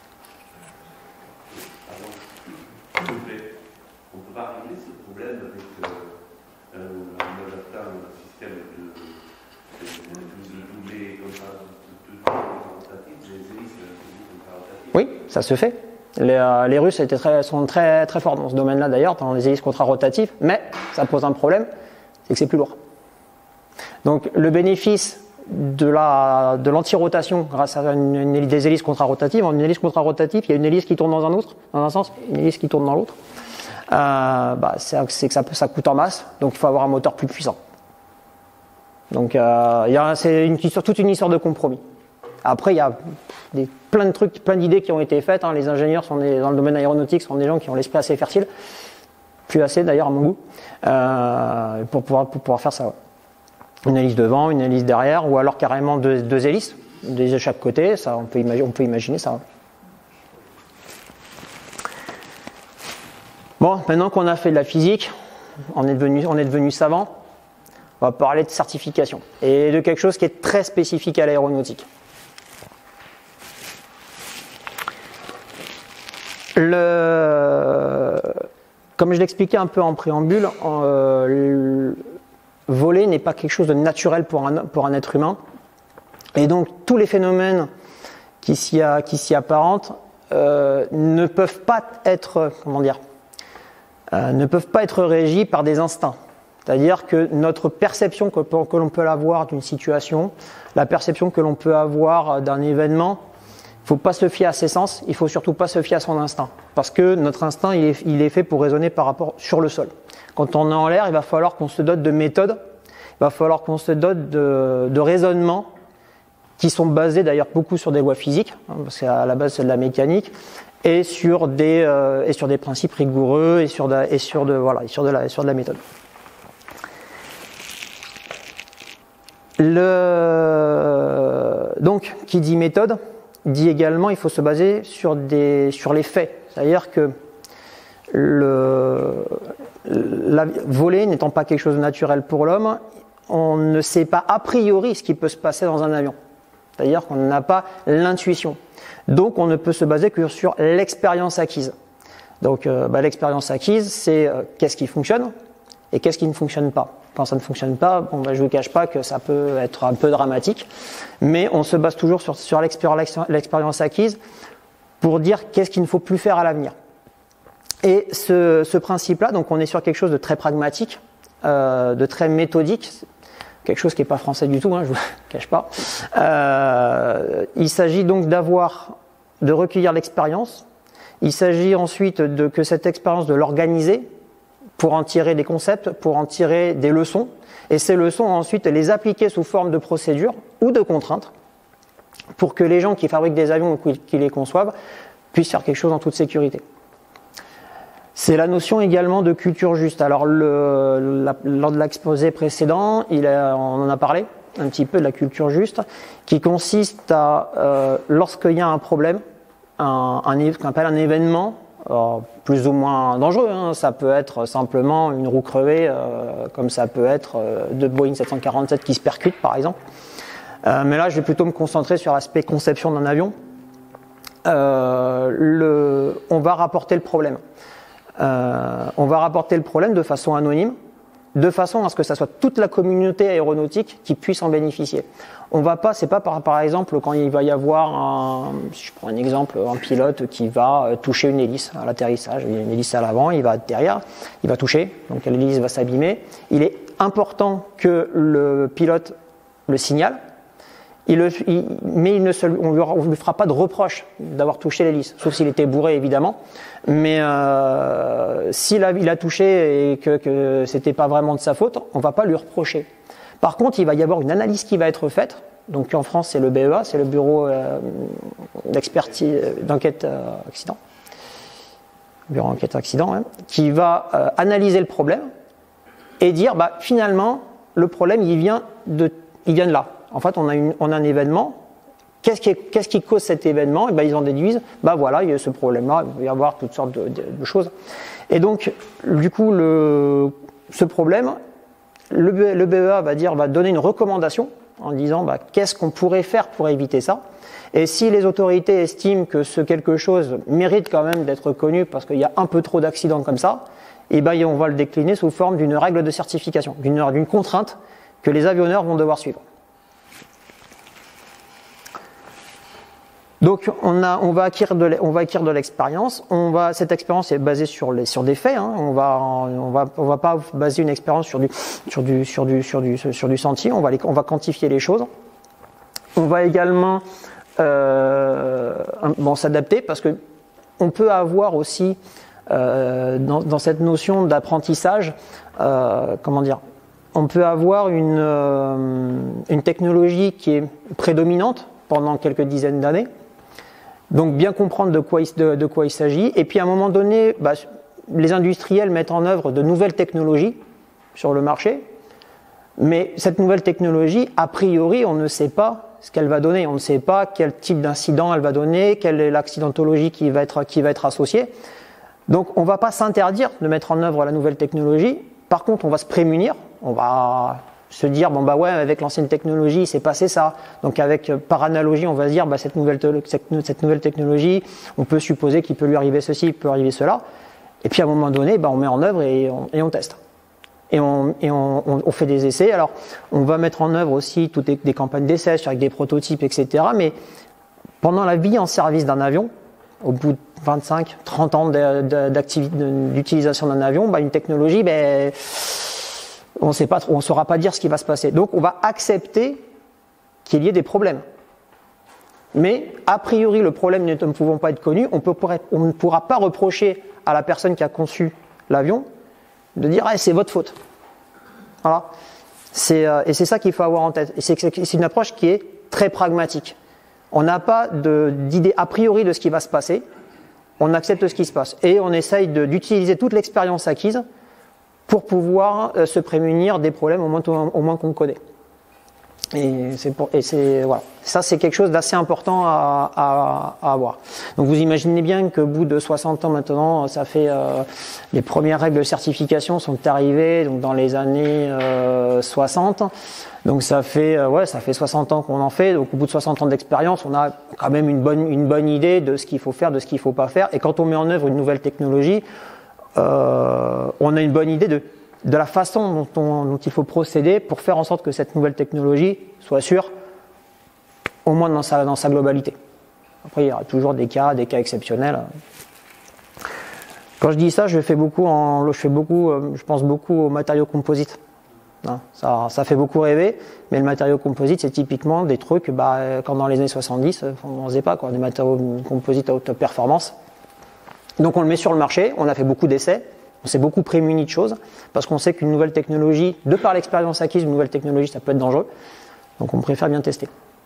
On ne peut pas régler ce problème avec un système de doubler comme ça, de rotatif, des hélices comme ça rotatives. Oui, ça se fait. Les Russes sont très très forts dans ce domaine-là d'ailleurs, dans les hélices contrarotatives, mais ça pose un problème, c'est que c'est plus lourd. Donc le bénéfice de l'anti-rotation grâce à des hélices contrarotatives, en une hélice contrarotative, il y a une hélice qui tourne dans un sens, une hélice qui tourne dans l'autre, c'est que ça coûte en masse, donc il faut avoir un moteur plus puissant. Donc c'est toute une histoire de compromis. Après, il y a plein de trucs, plein d'idées qui ont été faites. Les ingénieurs dans le domaine aéronautique sont des gens qui ont l'esprit assez fertile, plus assez d'ailleurs à mon goût, pour pouvoir faire ça. Ouais. Une hélice devant, une hélice derrière, ou alors carrément deux hélices, des de chaque côté. Ça, on peut imaginer ça. Bon, maintenant qu'on a fait de la physique, on est devenu savant. On va parler de certification et de quelque chose qui est très spécifique à l'aéronautique. Comme je l'expliquais un peu en préambule, voler n'est pas quelque chose de naturel pour un être humain. Et donc tous les phénomènes qui s'y apparentent ne peuvent pas être régis par des instincts. C'est-à-dire que notre perception que l'on peut avoir d'une situation, la perception que l'on peut avoir d'un événement, il ne faut pas se fier à ses sens, il ne faut surtout pas se fier à son instinct. Parce que notre instinct, il est fait pour raisonner par rapport sur le sol. Quand on est en l'air, il va falloir qu'on se dote de méthodes, il va falloir qu'on se dote de raisonnements qui sont basés d'ailleurs beaucoup sur des lois physiques, parce qu'à la base c'est de la mécanique, et sur des principes rigoureux et sur de la méthode. Donc, qui dit méthode, dit également il faut se baser sur les faits. C'est-à-dire que voler n'étant pas quelque chose de naturel pour l'homme, on ne sait pas a priori ce qui peut se passer dans un avion. C'est-à-dire qu'on n'a pas l'intuition. Donc on ne peut se baser que sur l'expérience acquise. Donc l'expérience acquise, c'est qu'est-ce qui fonctionne et qu'est-ce qui ne fonctionne pas. Quand ça ne fonctionne pas, je ne vous cache pas que ça peut être un peu dramatique, mais on se base toujours sur l'expérience acquise pour dire qu'est-ce qu'il ne faut plus faire à l'avenir. Et ce principe-là, donc on est sur quelque chose de très pragmatique, de très méthodique, quelque chose qui n'est pas français du tout, je ne vous cache pas. Il s'agit donc de recueillir l'expérience. Il s'agit ensuite que cette expérience de l'organiser pour en tirer des concepts, pour en tirer des leçons, et ces leçons ensuite les appliquer sous forme de procédures ou de contraintes pour que les gens qui fabriquent des avions ou qui les conçoivent puissent faire quelque chose en toute sécurité. C'est la notion également de culture juste. Alors lors de l'exposé précédent, on en a parlé un petit peu de la culture juste, qui consiste à, lorsqu'il y a un problème, qu'on appelle un événement, plus ou moins dangereux, ça peut être simplement une roue crevée, comme ça peut être deux Boeing 747 qui se percutent par exemple. Mais là, je vais plutôt me concentrer sur l'aspect conception d'un avion. on va rapporter le problème. On va rapporter le problème de façon anonyme, de façon à ce que ça soit toute la communauté aéronautique qui puisse en bénéficier. On va pas, c'est pas par exemple quand il va y avoir si je prends un exemple, un pilote qui va toucher une hélice à l'atterrissage, il y a une hélice à l'avant, il va derrière, il va toucher, donc l'hélice va s'abîmer. Il est important que le pilote le signale, mais on ne lui fera pas de reproche d'avoir touché l'hélice, sauf s'il était bourré évidemment. Mais s'il a touché et que c'était pas vraiment de sa faute, on va pas lui reprocher. Par contre, il va y avoir une analyse qui va être faite. Donc en France, c'est le BEA, c'est le bureau d'expertise d'enquête accident, bureau d'enquête accident, hein, qui va analyser le problème et dire, bah finalement, le problème il vient de là. En fait, on a un événement. Qu'est-ce qui cause cet événement? Et ben, ils en déduisent, bah voilà, il y a ce problème-là, il va y avoir toutes sortes de choses. Et donc, du coup, ce problème, le BEA va donner une recommandation en disant, bah, qu'est-ce qu'on pourrait faire pour éviter ça? Et si les autorités estiment que ce quelque chose mérite quand même d'être connu parce qu'il y a un peu trop d'accidents comme ça, et ben, on va le décliner sous forme d'une règle de certification, d'une contrainte que les avionneurs vont devoir suivre. Donc on va acquérir de l'expérience. Cette expérience est basée sur des faits. Hein. On va pas baser une expérience sur du sentier. On va quantifier les choses. On va également s'adapter parce que on peut avoir aussi dans cette notion d'apprentissage, on peut avoir une technologie qui est prédominante pendant quelques dizaines d'années. Donc bien comprendre de quoi il s'agit. Et puis à un moment donné, bah, les industriels mettent en œuvre de nouvelles technologies sur le marché. Mais cette nouvelle technologie, a priori, on ne sait pas ce qu'elle va donner. On ne sait pas quel type d'incident elle va donner, quelle est l'accidentologie qui va être associée. Donc on ne va pas s'interdire de mettre en œuvre la nouvelle technologie. Par contre, on va se prémunir. On va se dire, bon bah ouais, avec l'ancienne technologie, il s'est passé ça. Donc par analogie, on va se dire, bah cette nouvelle technologie, on peut supposer qu'il peut lui arriver ceci, il peut arriver cela. Et puis à un moment donné, bah on met en œuvre et on teste. Et on fait des essais. Alors, on va mettre en œuvre aussi toutes des campagnes d'essais avec des prototypes, etc. Mais pendant la vie en service d'un avion, au bout de 25, 30 ans d'utilisation d'un avion, bah une technologie, ben on ne saura pas dire ce qui va se passer. Donc on va accepter qu'il y ait des problèmes. Mais a priori, le problème ne pouvant pas être connu, on ne pourra pas reprocher à la personne qui a conçu l'avion de dire « c'est votre faute ». Voilà. Et c'est ça qu'il faut avoir en tête. Et c'est une approche qui est très pragmatique. On n'a pas d'idée a priori de ce qui va se passer, on accepte ce qui se passe. Et on essaye d'utiliser toute l'expérience acquise pour pouvoir se prémunir des problèmes au moins qu'on connaît. Et voilà. Ça, c'est quelque chose d'assez important à avoir. Donc, vous imaginez bien qu'au bout de 60 ans maintenant, ça fait les premières règles de certification sont arrivées donc dans les années 60. Donc, ça fait 60 ans qu'on en fait. Donc, au bout de 60 ans d'expérience, on a quand même une bonne idée de ce qu'il faut faire, de ce qu'il faut pas faire. Et quand on met en œuvre une nouvelle technologie, on a une bonne idée de la façon dont il faut procéder pour faire en sorte que cette nouvelle technologie soit sûre, au moins dans sa globalité. Après, il y aura toujours des cas exceptionnels. Quand je dis ça, je pense beaucoup aux matériaux composites. Ça fait beaucoup rêver, mais le matériau composite, c'est typiquement des trucs, quand dans les années 70, on ne faisait pas, des matériaux composites à haute performance. Donc on le met sur le marché, on a fait beaucoup d'essais, on s'est beaucoup prémuni de choses, parce qu'on sait qu'une nouvelle technologie, de par l'expérience acquise, une nouvelle technologie, ça peut être dangereux. Donc on préfère bien tester.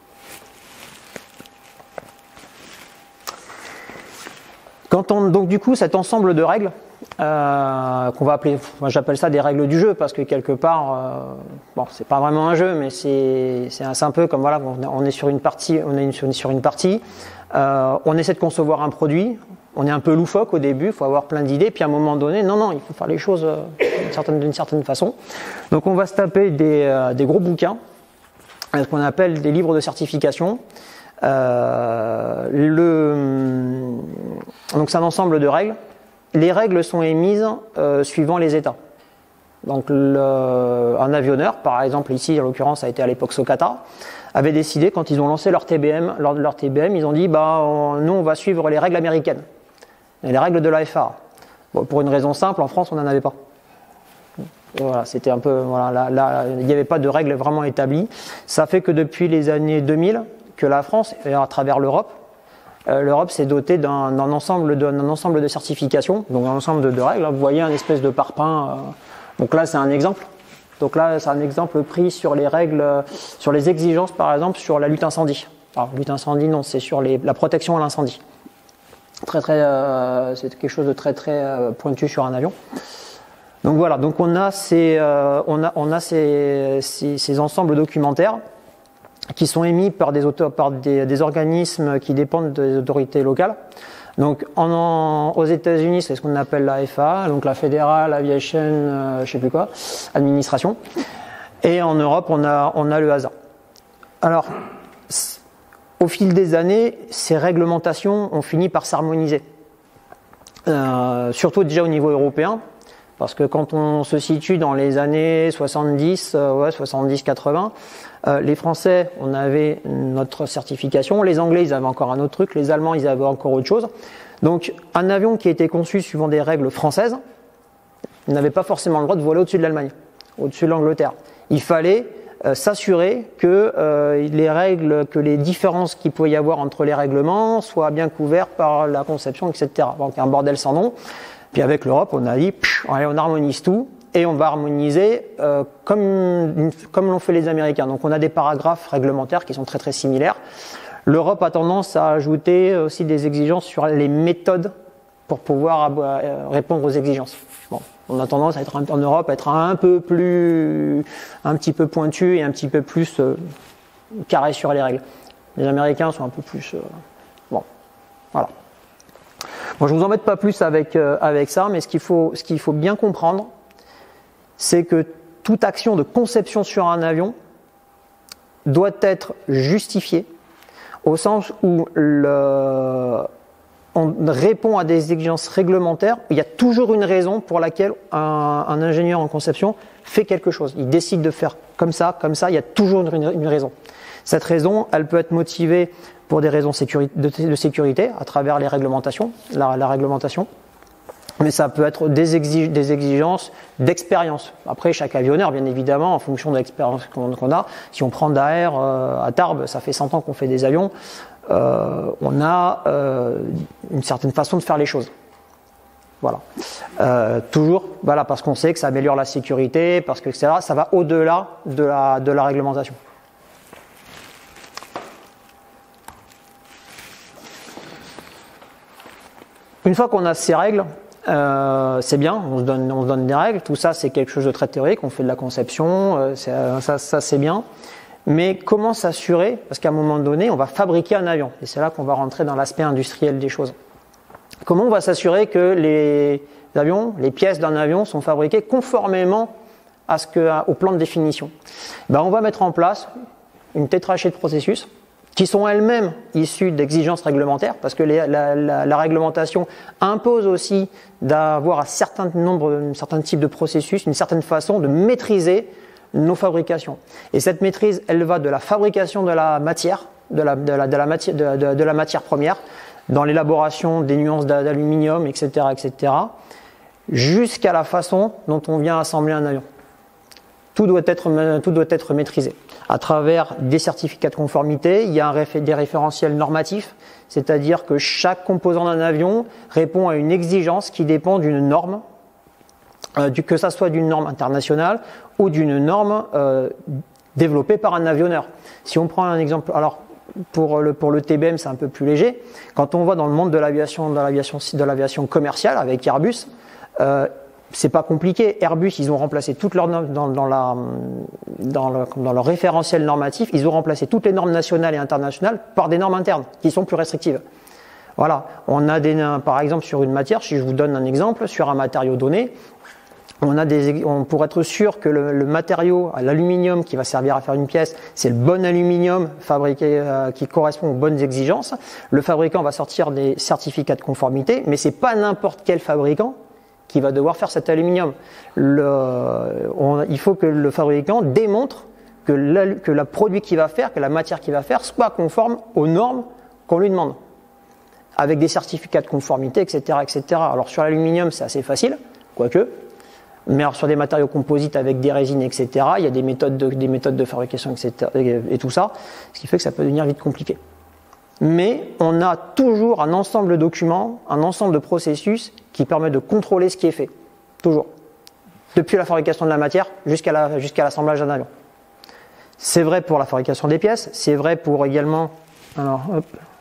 Donc du coup, cet ensemble de règles, qu'on va appeler, moi j'appelle ça des règles du jeu, parce que quelque part, c'est pas vraiment un jeu, mais c'est un peu comme voilà, on est sur une partie, on essaie de concevoir un produit. On est un peu loufoque au début, il faut avoir plein d'idées, puis à un moment donné, non, il faut faire les choses d'une certaine façon. Donc on va se taper des gros bouquins, ce qu'on appelle des livres de certification, Donc c'est un ensemble de règles. Les règles sont émises suivant les États. Donc un avionneur, par exemple ici en l'occurrence ça a été à l'époque Socata, avait décidé quand ils ont lancé leur TBM, lors de leur TBM, ils ont dit nous on va suivre les règles américaines, et les règles de la FAA. Bon, pour une raison simple, en France on n'en avait pas. Voilà, c'était un peu là, il n'y avait pas de règles vraiment établies. Ça fait que depuis les années 2000, que la France, et à travers l'Europe s'est dotée d'un ensemble de certifications, donc un ensemble de règles. Vous voyez un espèce de parpaing. Donc là, c'est un exemple. Donc là, c'est un exemple pris sur les règles, sur les exigences, par exemple, sur la lutte incendie. Alors, lutte incendie, non, c'est sur la protection à l'incendie. C'est quelque chose de très pointu sur un avion. Donc voilà, donc on a ces ensembles documentaires qui sont émis par des organismes qui dépendent des autorités locales. Donc aux États-Unis, c'est ce qu'on appelle la FAA, donc la Federal Aviation, je sais plus quoi, administration. Et en Europe, on a le EASA. Alors, au fil des années, ces réglementations ont fini par s'harmoniser. Surtout déjà au niveau européen. Parce que quand on se situe dans les années 70-80, les Français, on avait notre certification, les Anglais, ils avaient encore un autre truc, les Allemands, ils avaient encore autre chose. Donc, un avion qui était conçu suivant des règles françaises n'avait pas forcément le droit de voler au-dessus de l'Allemagne, au-dessus de l'Angleterre. Il fallait s'assurer que les règles, que les différences qu'il pouvait y avoir entre les règlements soient bien couvertes par la conception, etc. Donc, un bordel sans nom. Puis avec l'Europe, on a dit, allez, on harmonise tout et on va harmoniser comme l'ont fait les Américains. Donc on a des paragraphes réglementaires qui sont très similaires. L'Europe a tendance à ajouter aussi des exigences sur les méthodes pour pouvoir répondre aux exigences. Bon, on a tendance en Europe à être un petit peu pointu et un petit peu plus carré sur les règles. Les Américains sont un peu plus bon, voilà. Bon, je ne vous embête pas plus avec ça, mais ce qu'il faut bien comprendre, c'est que toute action de conception sur un avion doit être justifiée au sens où on répond à des exigences réglementaires. Il y a toujours une raison pour laquelle un ingénieur en conception fait quelque chose. Il décide de faire comme ça, il y a toujours une raison. Cette raison, elle peut être motivée pour des raisons de sécurité à travers les réglementations, la réglementation, mais ça peut être des exigences d'expérience. Après, chaque avionneur, bien évidemment, en fonction de l'expérience qu'on a, si on prend Daher à Tarbes, ça fait 100 ans qu'on fait des avions, on a une certaine façon de faire les choses. Voilà. Toujours, voilà, parce qu'on sait que ça améliore la sécurité, parce que etc. Ça va au-delà de la réglementation. Une fois qu'on a ces règles, c'est bien, on se donne des règles, tout ça c'est quelque chose de très théorique, on fait de la conception, ça c'est bien, mais comment s'assurer, parce qu'à un moment donné on va fabriquer un avion, et c'est là qu'on va rentrer dans l'aspect industriel des choses. Comment on va s'assurer que les pièces d'un avion sont fabriquées conformément au plan de définition? On va mettre en place une tétrachée de processus, qui sont elles-mêmes issues d'exigences réglementaires, parce que la réglementation impose aussi d'avoir un certain type de processus, une certaine façon de maîtriser nos fabrications. Et cette maîtrise, elle va de la fabrication de la matière, de la matière première, dans l'élaboration des nuances d'aluminium, etc., jusqu'à la façon dont on vient assembler un avion. Tout doit être maîtrisé. À travers des certificats de conformité, il y a des référentiels normatifs, c'est-à-dire que chaque composant d'un avion répond à une exigence qui dépend d'une norme, que ça soit d'une norme internationale ou d'une norme développée par un avionneur. Si on prend un exemple, alors pour le TBM c'est un peu plus léger. Quand on va dans le monde de l'aviation commerciale avec Airbus, c'est pas compliqué. Airbus, ils ont remplacé toutes leurs normes dans leur référentiel normatif. Ils ont remplacé toutes les normes nationales et internationales par des normes internes qui sont plus restrictives. Voilà. On a par exemple sur une matière, si je vous donne un exemple, sur un matériau donné, pour être sûr que le matériau, l'aluminium qui va servir à faire une pièce, c'est le bon aluminium fabriqué qui correspond aux bonnes exigences. Le fabricant va sortir des certificats de conformité, mais c'est pas n'importe quel fabricant qui va devoir faire cet aluminium. Il faut que le fabricant démontre que le produit qu'il va faire, que la matière qu'il va faire soit conforme aux normes qu'on lui demande, avec des certificats de conformité, etc., etc. Alors sur l'aluminium, c'est assez facile, quoique. Mais alors sur des matériaux composites avec des résines, etc., il y a des méthodes de fabrication, etc., et tout ça, ce qui fait que ça peut devenir vite compliqué. Mais on a toujours un ensemble de documents, un ensemble de processus qui permet de contrôler ce qui est fait. Toujours. Depuis la fabrication de la matière jusqu'à l'assemblage d'un avion. C'est vrai pour la fabrication des pièces, c'est vrai pour également... Alors, hop.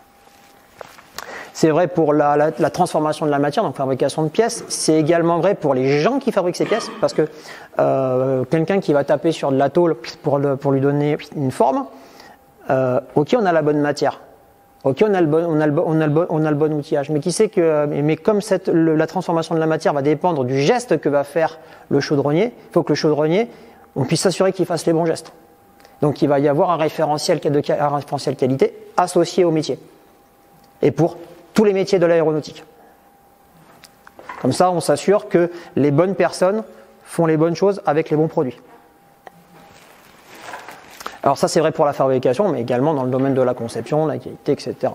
C'est vrai pour la transformation de la matière, donc fabrication de pièces. C'est également vrai pour les gens qui fabriquent ces pièces, parce que quelqu'un qui va taper sur de la tôle pour lui donner une forme, ok, on a la bonne matière, ok, on a le bon outillage, mais qui sait que, mais comme la transformation de la matière va dépendre du geste que va faire le chaudronnier, il faut que le chaudronnier, on puisse s'assurer qu'il fasse les bons gestes. Donc il va y avoir un référentiel qualité associé au métier. Et pour tous les métiers de l'aéronautique. Comme ça, on s'assure que les bonnes personnes font les bonnes choses avec les bons produits. Alors ça, c'est vrai pour la fabrication, mais également dans le domaine de la conception, la qualité, etc.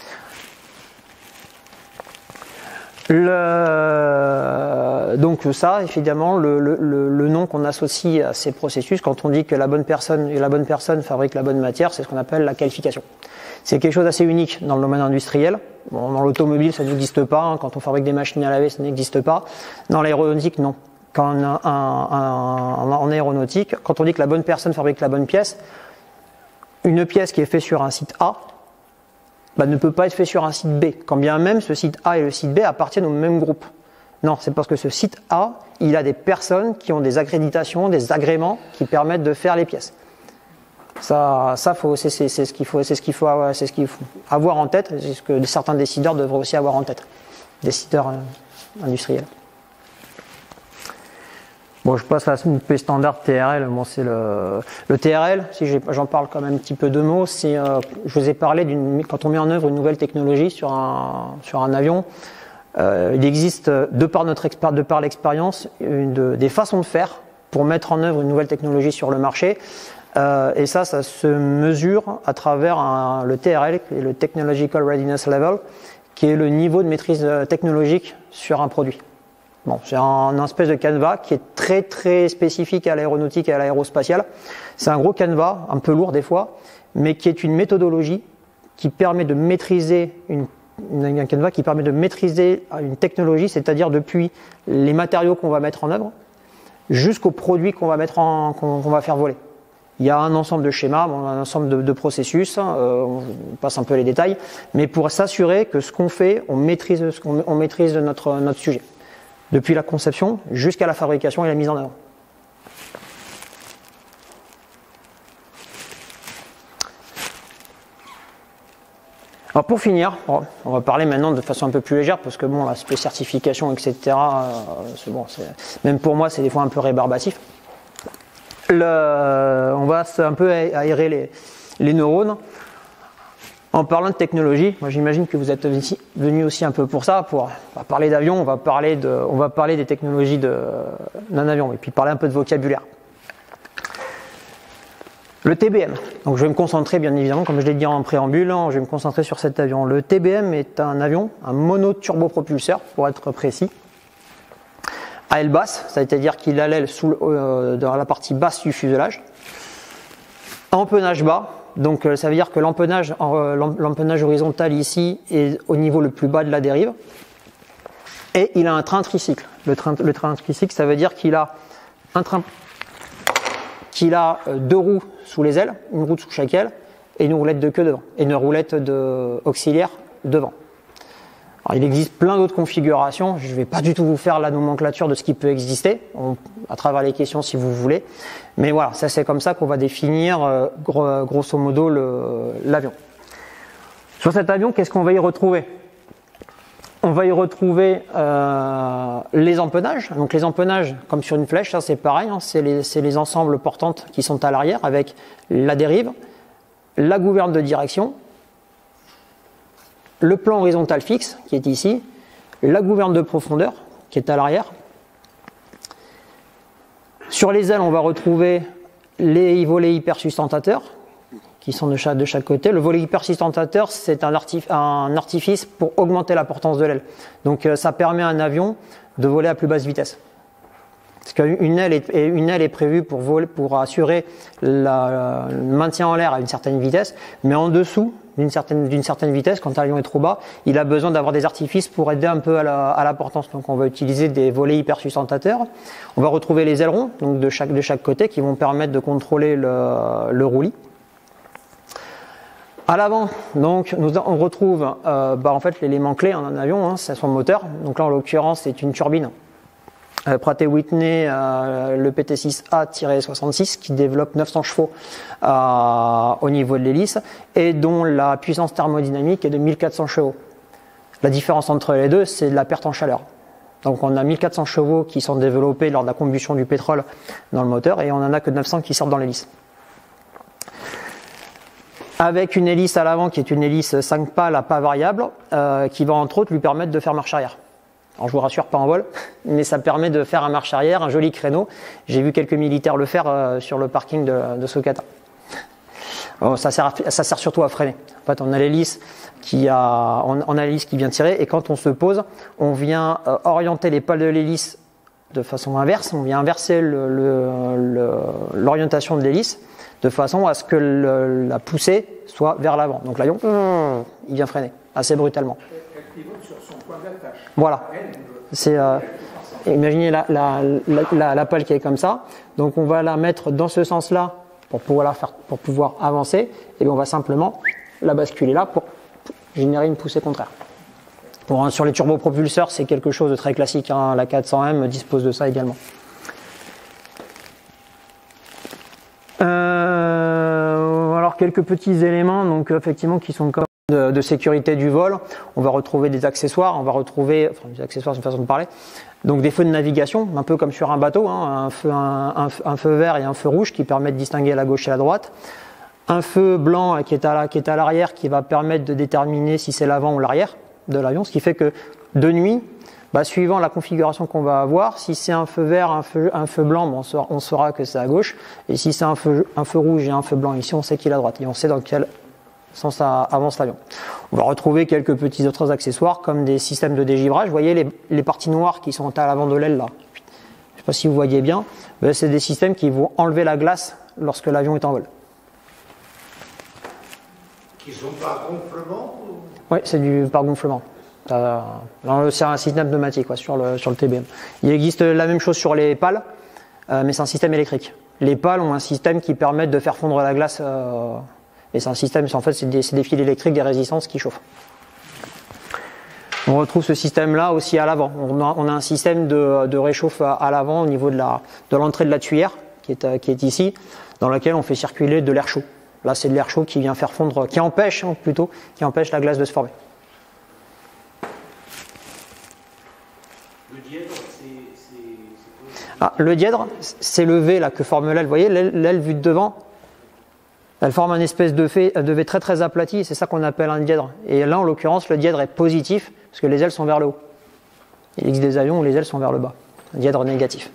Donc ça, évidemment, le nom qu'on associe à ces processus, quand on dit que la bonne personne fabrique la bonne matière, c'est ce qu'on appelle la qualification. C'est quelque chose d'assez unique dans le domaine industriel. Bon, dans l'automobile, ça n'existe pas. Hein. Quand on fabrique des machines à laver, ça n'existe pas. Dans l'aéronautique, non. Quand on a en aéronautique, quand on dit que la bonne personne fabrique la bonne pièce, une pièce qui est faite sur un site A ne peut pas être faite sur un site B, quand bien même ce site A et le site B appartiennent au même groupe. Non, c'est parce que ce site A, il a des personnes qui ont des accréditations, des agréments qui permettent de faire les pièces. C'est ce qu'il faut avoir en tête, c'est ce que certains décideurs devraient aussi avoir en tête, décideurs industriels. Bon, je passe à la standard TRL. Bon, c'est le TRL. Si j'en parle quand même un petit peu de mots, c'est je vous ai parlé quand on met en œuvre une nouvelle technologie sur un avion. Il existe de par l'expérience des façons de faire pour mettre en œuvre une nouvelle technologie sur le marché. Et ça se mesure à travers le TRL, qui est le Technological Readiness Level, qui est le niveau de maîtrise technologique sur un produit. Bon, c'est un espèce de canevas qui est très très spécifique à l'aéronautique et à l'aérospatiale. C'est un gros canevas, un peu lourd des fois, mais qui est une méthodologie qui permet de maîtriser un canevas qui permet de maîtriser une technologie, c'est-à-dire depuis les matériaux qu'on va mettre en œuvre jusqu'aux produits qu'on va faire voler. Il y a un ensemble de schémas, un ensemble de processus, on passe un peu les détails, mais pour s'assurer que ce qu'on fait, on maîtrise notre sujet. Depuis la conception jusqu'à la fabrication et la mise en œuvre. Alors pour finir, on va parler maintenant de façon un peu plus légère, parce que bon, l'aspect certification, etc., même pour moi, c'est des fois un peu rébarbatif. On va un peu aérer les neurones. En parlant de technologie, moi j'imagine que vous êtes venus aussi un peu pour ça, on va parler d'avion, on va parler des technologies d'un avion, et puis parler un peu de vocabulaire. Le TBM. Donc je vais me concentrer bien évidemment, comme je l'ai dit en préambule, je vais me concentrer sur cet avion. Le TBM est un avion, un monoturbopropulseur pour être précis, à aile basse, c'est-à-dire qu'il a l'aile dans la partie basse du fuselage, empennage bas. Donc ça veut dire que l'empennage horizontal ici est au niveau le plus bas de la dérive. Et il a un train tricycle. Le train tricycle, ça veut dire qu'il a deux roues sous les ailes, une roue sous chaque aile, et une roulette de queue devant, et une roulette auxiliaire devant. Alors, il existe plein d'autres configurations, je ne vais pas du tout vous faire la nomenclature de ce qui peut exister, à travers les questions si vous voulez, mais voilà, ça c'est comme ça qu'on va définir grosso modo l'avion. Sur cet avion, qu'est-ce qu'on va y retrouver? On va y retrouver les empennages. Donc les empennages, comme sur une flèche, c'est pareil, hein, c'est les ensembles portantes qui sont à l'arrière avec la dérive, la gouverne de direction, le plan horizontal fixe qui est ici, la gouverne de profondeur qui est à l'arrière. Sur les ailes, on va retrouver les volets hypersustentateurs qui sont de chaque côté. Le volet hypersustentateur, c'est un artifice pour augmenter la portance de l'aile. Donc ça permet à un avion de voler à plus basse vitesse. Parce qu'une aile est prévue pour assurer le maintien en l'air à une certaine vitesse, mais en dessous d'une certaine vitesse, quand l'avion est trop bas, il a besoin d'avoir des artifices pour aider un peu à la portance. Donc on va utiliser des volets hypersustentateurs. On va retrouver les ailerons donc de chaque côté qui vont permettre de contrôler le roulis. À l'avant, donc, on retrouve en fait l'élément clé en un avion, hein, c'est son moteur. Donc là, en l'occurrence, c'est une turbine Pratt & Whitney, le PT6A-66, qui développe 900 chevaux au niveau de l'hélice et dont la puissance thermodynamique est de 1400 chevaux. La différence entre les deux, c'est la perte en chaleur. Donc on a 1400 chevaux qui sont développés lors de la combustion du pétrole dans le moteur et on n'en a que 900 qui sortent dans l'hélice. Avec une hélice à l'avant qui est une hélice 5 pales à pas variable qui va entre autres lui permettre de faire marche arrière. Alors je vous rassure, pas en vol, mais ça permet de faire un marche arrière, un joli créneau. J'ai vu quelques militaires le faire sur le parking de Socata. Bon, ça sert surtout à freiner. En fait, on a l'hélice qui vient tirer et quand on se pose, on vient orienter les pales de l'hélice de façon inverse. On vient inverser l'orientation de l'hélice de façon à ce que la poussée soit vers l'avant. Donc l'avion, il vient freiner assez brutalement. Voilà. Imaginez la pale qui est comme ça. Donc on va la mettre dans ce sens-là pour pouvoir avancer. Et bien on va simplement la basculer là pour générer une poussée contraire. Sur les turbopropulseurs, c'est quelque chose de très classique, hein. La 400M dispose de ça également. Alors quelques petits éléments, donc effectivement qui sont comme de sécurité du vol. On va retrouver des accessoires, des accessoires, c'est une façon de parler. Donc des feux de navigation, un peu comme sur un bateau, hein, un feu vert et un feu rouge qui permettent de distinguer la gauche et la droite. Un feu blanc qui est à l'arrière qui va permettre de déterminer si c'est l'avant ou l'arrière de l'avion, ce qui fait que de nuit, suivant la configuration qu'on va avoir, si c'est un feu vert, un feu blanc, on saura que c'est à gauche, et si c'est un feu rouge et un feu blanc ici, on sait qu'il est à droite, et on sait dans quel sens ça avance l'avion. On va retrouver quelques petits autres accessoires comme des systèmes de dégivrage. Vous voyez les parties noires qui sont à l'avant de l'aile là. Je ne sais pas si vous voyez bien, c'est des systèmes qui vont enlever la glace lorsque l'avion est en vol. Qui sont par gonflement? Oui, c'est du par gonflement. C'est un système pneumatique sur le TBM. Il existe la même chose sur les pales, mais c'est un système électrique. Les pales ont un système qui permet de faire fondre la glace, et c'est un système, en fait, c'est des fils électriques, des résistances qui chauffent. On retrouve ce système-là aussi à l'avant. On a un système de réchauffe à l'avant au niveau de l'entrée de la tuyère, qui est ici, dans laquelle on fait circuler de l'air chaud. Là, c'est de l'air chaud qui vient faire fondre, qui empêche la glace de se former. Le dièdre, c'est quoi? Le dièdre, c'est le V là, que forme l'aile. Vous voyez, l'aile vue de devant, elle forme un espèce de V très très aplati, c'est ça qu'on appelle un dièdre. Et là, en l'occurrence, le dièdre est positif, parce que les ailes sont vers le haut. Il existe des avions où les ailes sont vers le bas. Un dièdre négatif.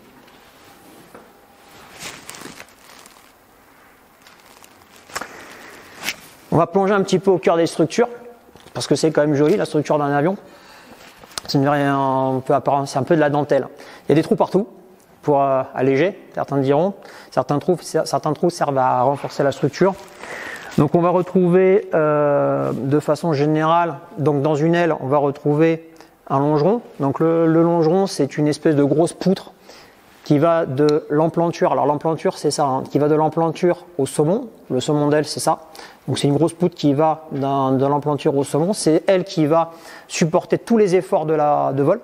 On va plonger un petit peu au cœur des structures, parce que c'est quand même joli la structure d'un avion. C'est un peu de la dentelle. Il y a des trous partout pour alléger, certains diront. Certains trous servent à renforcer la structure. Donc on va retrouver de façon générale, donc dans une aile, on va retrouver un longeron. Donc le longeron, c'est une espèce de grosse poutre qui va de l'emplanture, alors l'emplanture c'est ça, hein, qui va de l'emplanture au saumon, le saumon d'aile c'est ça, donc c'est une grosse poutre qui va de l'emplanture au saumon, c'est elle qui va supporter tous les efforts de vol.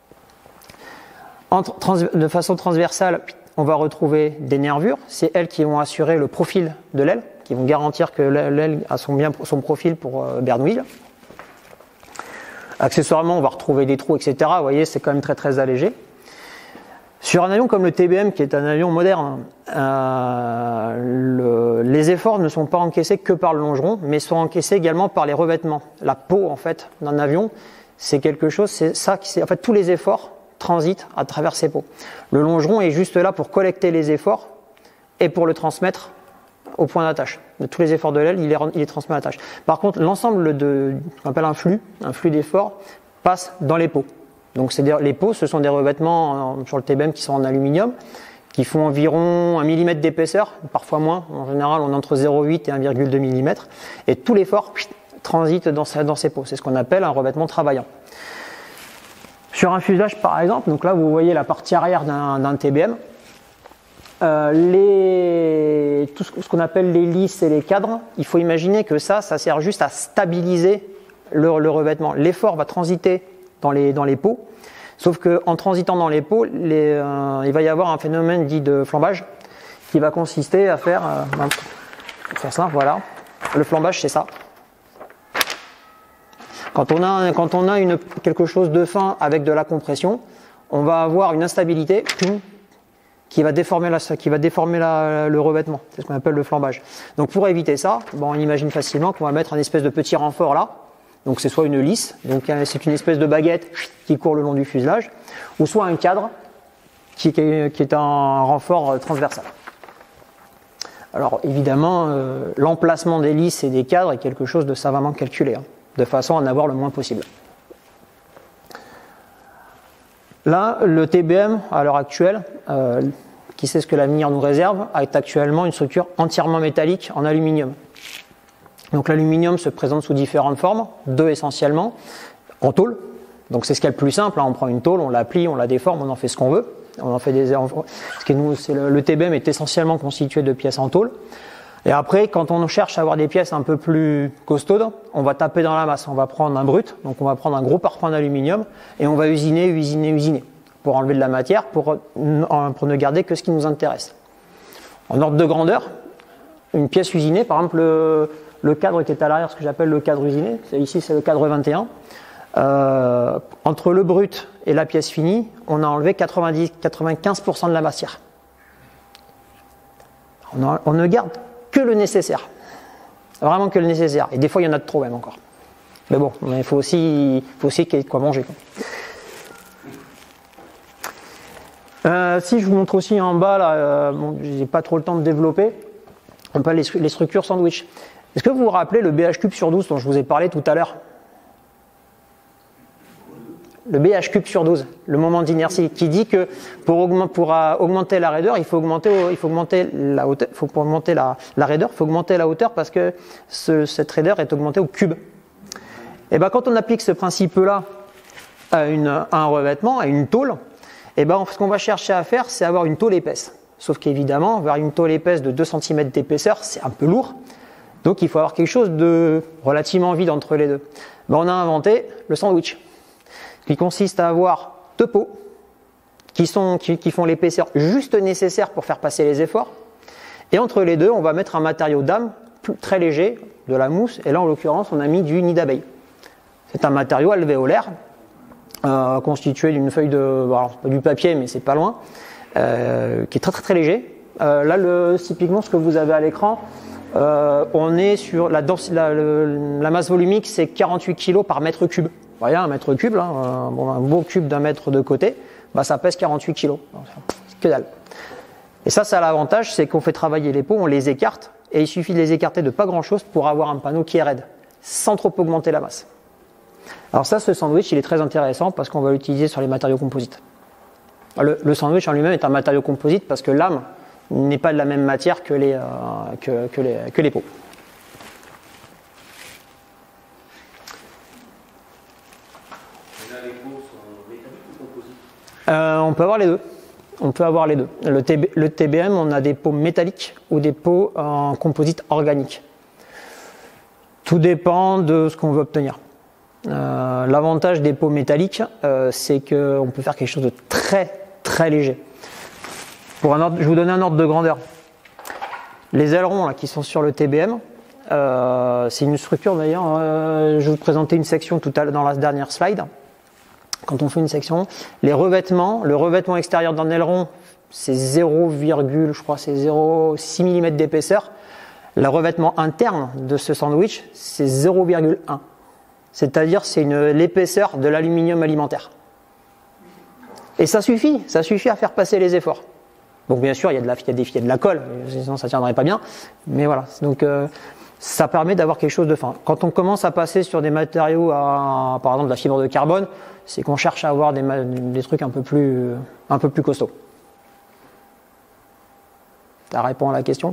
De façon transversale, on va retrouver des nervures, c'est elles qui vont assurer le profil de l'aile, qui vont garantir que l'aile a son profil pour Bernoulli. Accessoirement, on va retrouver des trous, etc. Vous voyez, c'est quand même très très allégé. Sur un avion comme le TBM, qui est un avion moderne, les efforts ne sont pas encaissés que par le longeron, mais sont encaissés également par les revêtements. La peau, en fait, d'un avion, c'est quelque chose, c'est ça qui, en fait, tous les efforts transitent à travers ces peaux. Le longeron est juste là pour collecter les efforts et pour le transmettre au point d'attache. De tous les efforts de l'aile, il les transmet à l'attache. Par contre, l'ensemble de ce qu'on appelle un flux d'efforts, passe dans les peaux. Donc, c'est-à-dire, les peaux, ce sont des revêtements sur le TBM qui sont en aluminium, qui font environ 1 mm d'épaisseur, parfois moins. En général, on est entre 0,8 et 1,2 mm. Et tout l'effort transite dans ces peaux. C'est ce qu'on appelle un revêtement travaillant. Sur un fuselage, par exemple, donc là, vous voyez la partie arrière d'un TBM. Tout ce qu'on appelle les lisses et les cadres, il faut imaginer que ça sert juste à stabiliser le revêtement. L'effort va transiter dans les peaux, sauf qu'en transitant dans les peaux, il va y avoir un phénomène dit de flambage qui va consister à faire ça, voilà. Le flambage, c'est ça. Quand on a quelque chose de fin avec de la compression, on va avoir une instabilité qui va déformer le revêtement. C'est ce qu'on appelle le flambage. Donc pour éviter ça, on imagine facilement qu'on va mettre un espèce de petit renfort là. Donc c'est soit une lisse, donc c'est une espèce de baguette qui court le long du fuselage, ou soit un cadre qui est un renfort transversal. Alors évidemment, l'emplacement des lisses et des cadres est quelque chose de savamment calculé, de façon à en avoir le moins possible. Là, le TBM, à l'heure actuelle, qui sait ce que l'avenir nous réserve, est actuellement une structure entièrement métallique en aluminium. Donc l'aluminium se présente sous différentes formes, deux essentiellement, en tôle. Donc c'est ce qui est le plus simple, on prend une tôle, on la plie, on la déforme, on en fait ce qu'on veut. Le TBM est essentiellement constitué de pièces en tôle. Et après, quand on cherche à avoir des pièces un peu plus costaudes, on va taper dans la masse. On va prendre un brut, donc on va prendre un gros parpaing d'aluminium et on va usiner pour enlever de la matière, pour ne garder que ce qui nous intéresse. En ordre de grandeur, une pièce usinée, par exemple le cadre qui est à l'arrière, ce que j'appelle le cadre usiné, ici c'est le cadre 21. Entre le brut et la pièce finie, on a enlevé 95% de la matière. On ne garde que le nécessaire. Vraiment que le nécessaire. Et des fois, il y en a de trop même encore. Mais bon, il faut aussi qu'il y ait de quoi manger. Si je vous montre aussi en bas, là, j'ai pas trop le temps de développer, on peut les structures sandwich. Est-ce que vous vous rappelez le BH³ sur 12 dont je vous ai parlé tout à l'heure? Le BH³ sur 12, le moment d'inertie, qui dit que pour augmenter la raideur, il faut augmenter la hauteur, pour augmenter la raideur, il faut augmenter la hauteur parce que cette raideur est augmentée au cube. Et ben quand on applique ce principe-là à un revêtement, à une tôle, et ben ce qu'on va chercher à faire, c'est avoir une tôle épaisse. Sauf qu'évidemment, avoir une tôle épaisse de 2 cm d'épaisseur, c'est un peu lourd. Donc il faut avoir quelque chose de relativement vide entre les deux. Ben, on a inventé le sandwich, qui consiste à avoir deux peaux qui font l'épaisseur juste nécessaire pour faire passer les efforts. Et entre les deux, on va mettre un matériau d'âme très léger, de la mousse. Et là, en l'occurrence, on a mis du nid d'abeille. C'est un matériau alvéolaire constitué d'une feuille alors, pas du papier, mais c'est pas loin, qui est très très très léger. Là, typiquement, ce que vous avez à l'écran, on est sur la masse volumique, c'est 48 kg par mètre cube. Vous voyez, un mètre cube, là, un beau cube d'un mètre de côté, ça pèse 48 kg. C'est que dalle. Et ça a l'avantage, c'est qu'on fait travailler les peaux, on les écarte, et il suffit de les écarter de pas grand chose pour avoir un panneau qui est raide, sans trop augmenter la masse. Alors ça, ce sandwich, il est très intéressant parce qu'on va l'utiliser sur les matériaux composites. Le sandwich en lui-même est un matériau composite parce que l'âme n'est pas de la même matière que les peaux. On peut avoir les deux. Le TBM, on a des peaux métalliques ou des peaux en composite organique. Tout dépend de ce qu'on veut obtenir. L'avantage des peaux métalliques, c'est qu'on peut faire quelque chose de très très léger. Je vais vous donner un ordre de grandeur. Les ailerons là, qui sont sur le TBM, C'est une structure d'ailleurs, je vais vous présenter une section tout à l'heure dans la dernière slide. Quand on fait une section, les revêtements, le revêtement extérieur d'un aileron, c'est 0,6 mm d'épaisseur. Le revêtement interne de ce sandwich, c'est 0,1. C'est-à-dire c'est l'épaisseur de l'aluminium alimentaire. Et ça suffit à faire passer les efforts. Donc bien sûr, il y a de la colle, sinon ça ne tiendrait pas bien. Mais voilà, donc ça permet d'avoir quelque chose de fin. Quand on commence à passer sur des matériaux, par exemple de la fibre de carbone, c'est qu'on cherche à avoir des trucs un peu plus costauds. Ça répond à la question?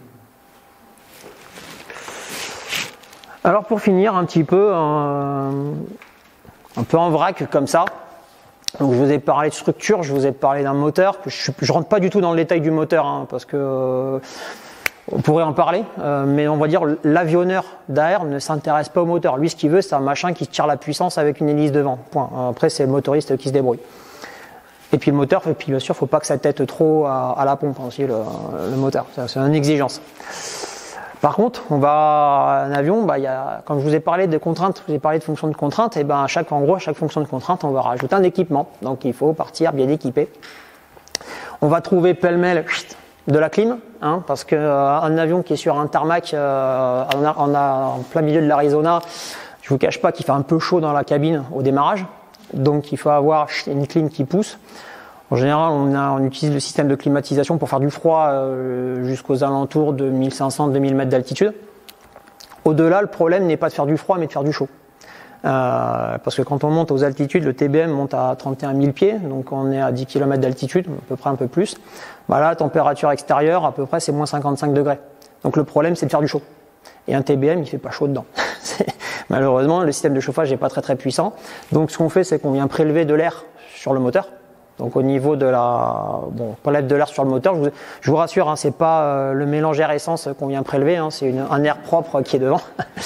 Alors pour finir un petit peu, un peu en vrac comme ça. Donc je vous ai parlé de structure, je vous ai parlé d'un moteur. Je rentre pas du tout dans le détail du moteur hein, parce que on pourrait en parler, mais on va dire l'avionneur derrière ne s'intéresse pas au moteur. Lui, ce qu'il veut, c'est un machin qui tire la puissance avec une hélice devant. Point. Après, c'est le motoriste qui se débrouille. Et puis le moteur, et puis bien sûr, faut pas que ça tète trop à la pompe aussi le moteur. C'est une exigence. Par contre, un avion, quand je vous ai parlé de contraintes, je vous ai parlé de fonctions de contraintes, et à chaque fonction de contrainte, on va rajouter un équipement. Donc il faut partir bien équipé. On va trouver pêle-mêle de la clim, hein, parce qu'un avion qui est sur un tarmac en plein milieu de l'Arizona, je vous cache pas qu'il fait un peu chaud dans la cabine au démarrage. Donc il faut avoir une clim qui pousse. En général, on utilise le système de climatisation pour faire du froid jusqu'aux alentours de 1500-2000 mètres d'altitude. Au-delà, le problème n'est pas de faire du froid, mais de faire du chaud. Parce que quand on monte aux altitudes, le TBM monte à 31 000 pieds, donc on est à 10 km d'altitude, à peu près un peu plus. La température extérieure, à peu près, c'est moins 55 degrés. Donc le problème, c'est de faire du chaud. Et un TBM, il fait pas chaud dedans. Malheureusement, le système de chauffage n'est pas très très puissant. Donc ce qu'on fait, c'est qu'on vient prélever de l'air sur le moteur. Donc au niveau de prélève de l'air sur le moteur, je vous rassure, hein, c'est pas le mélange air-essence qu'on vient prélever, hein, c'est un air propre qui est devant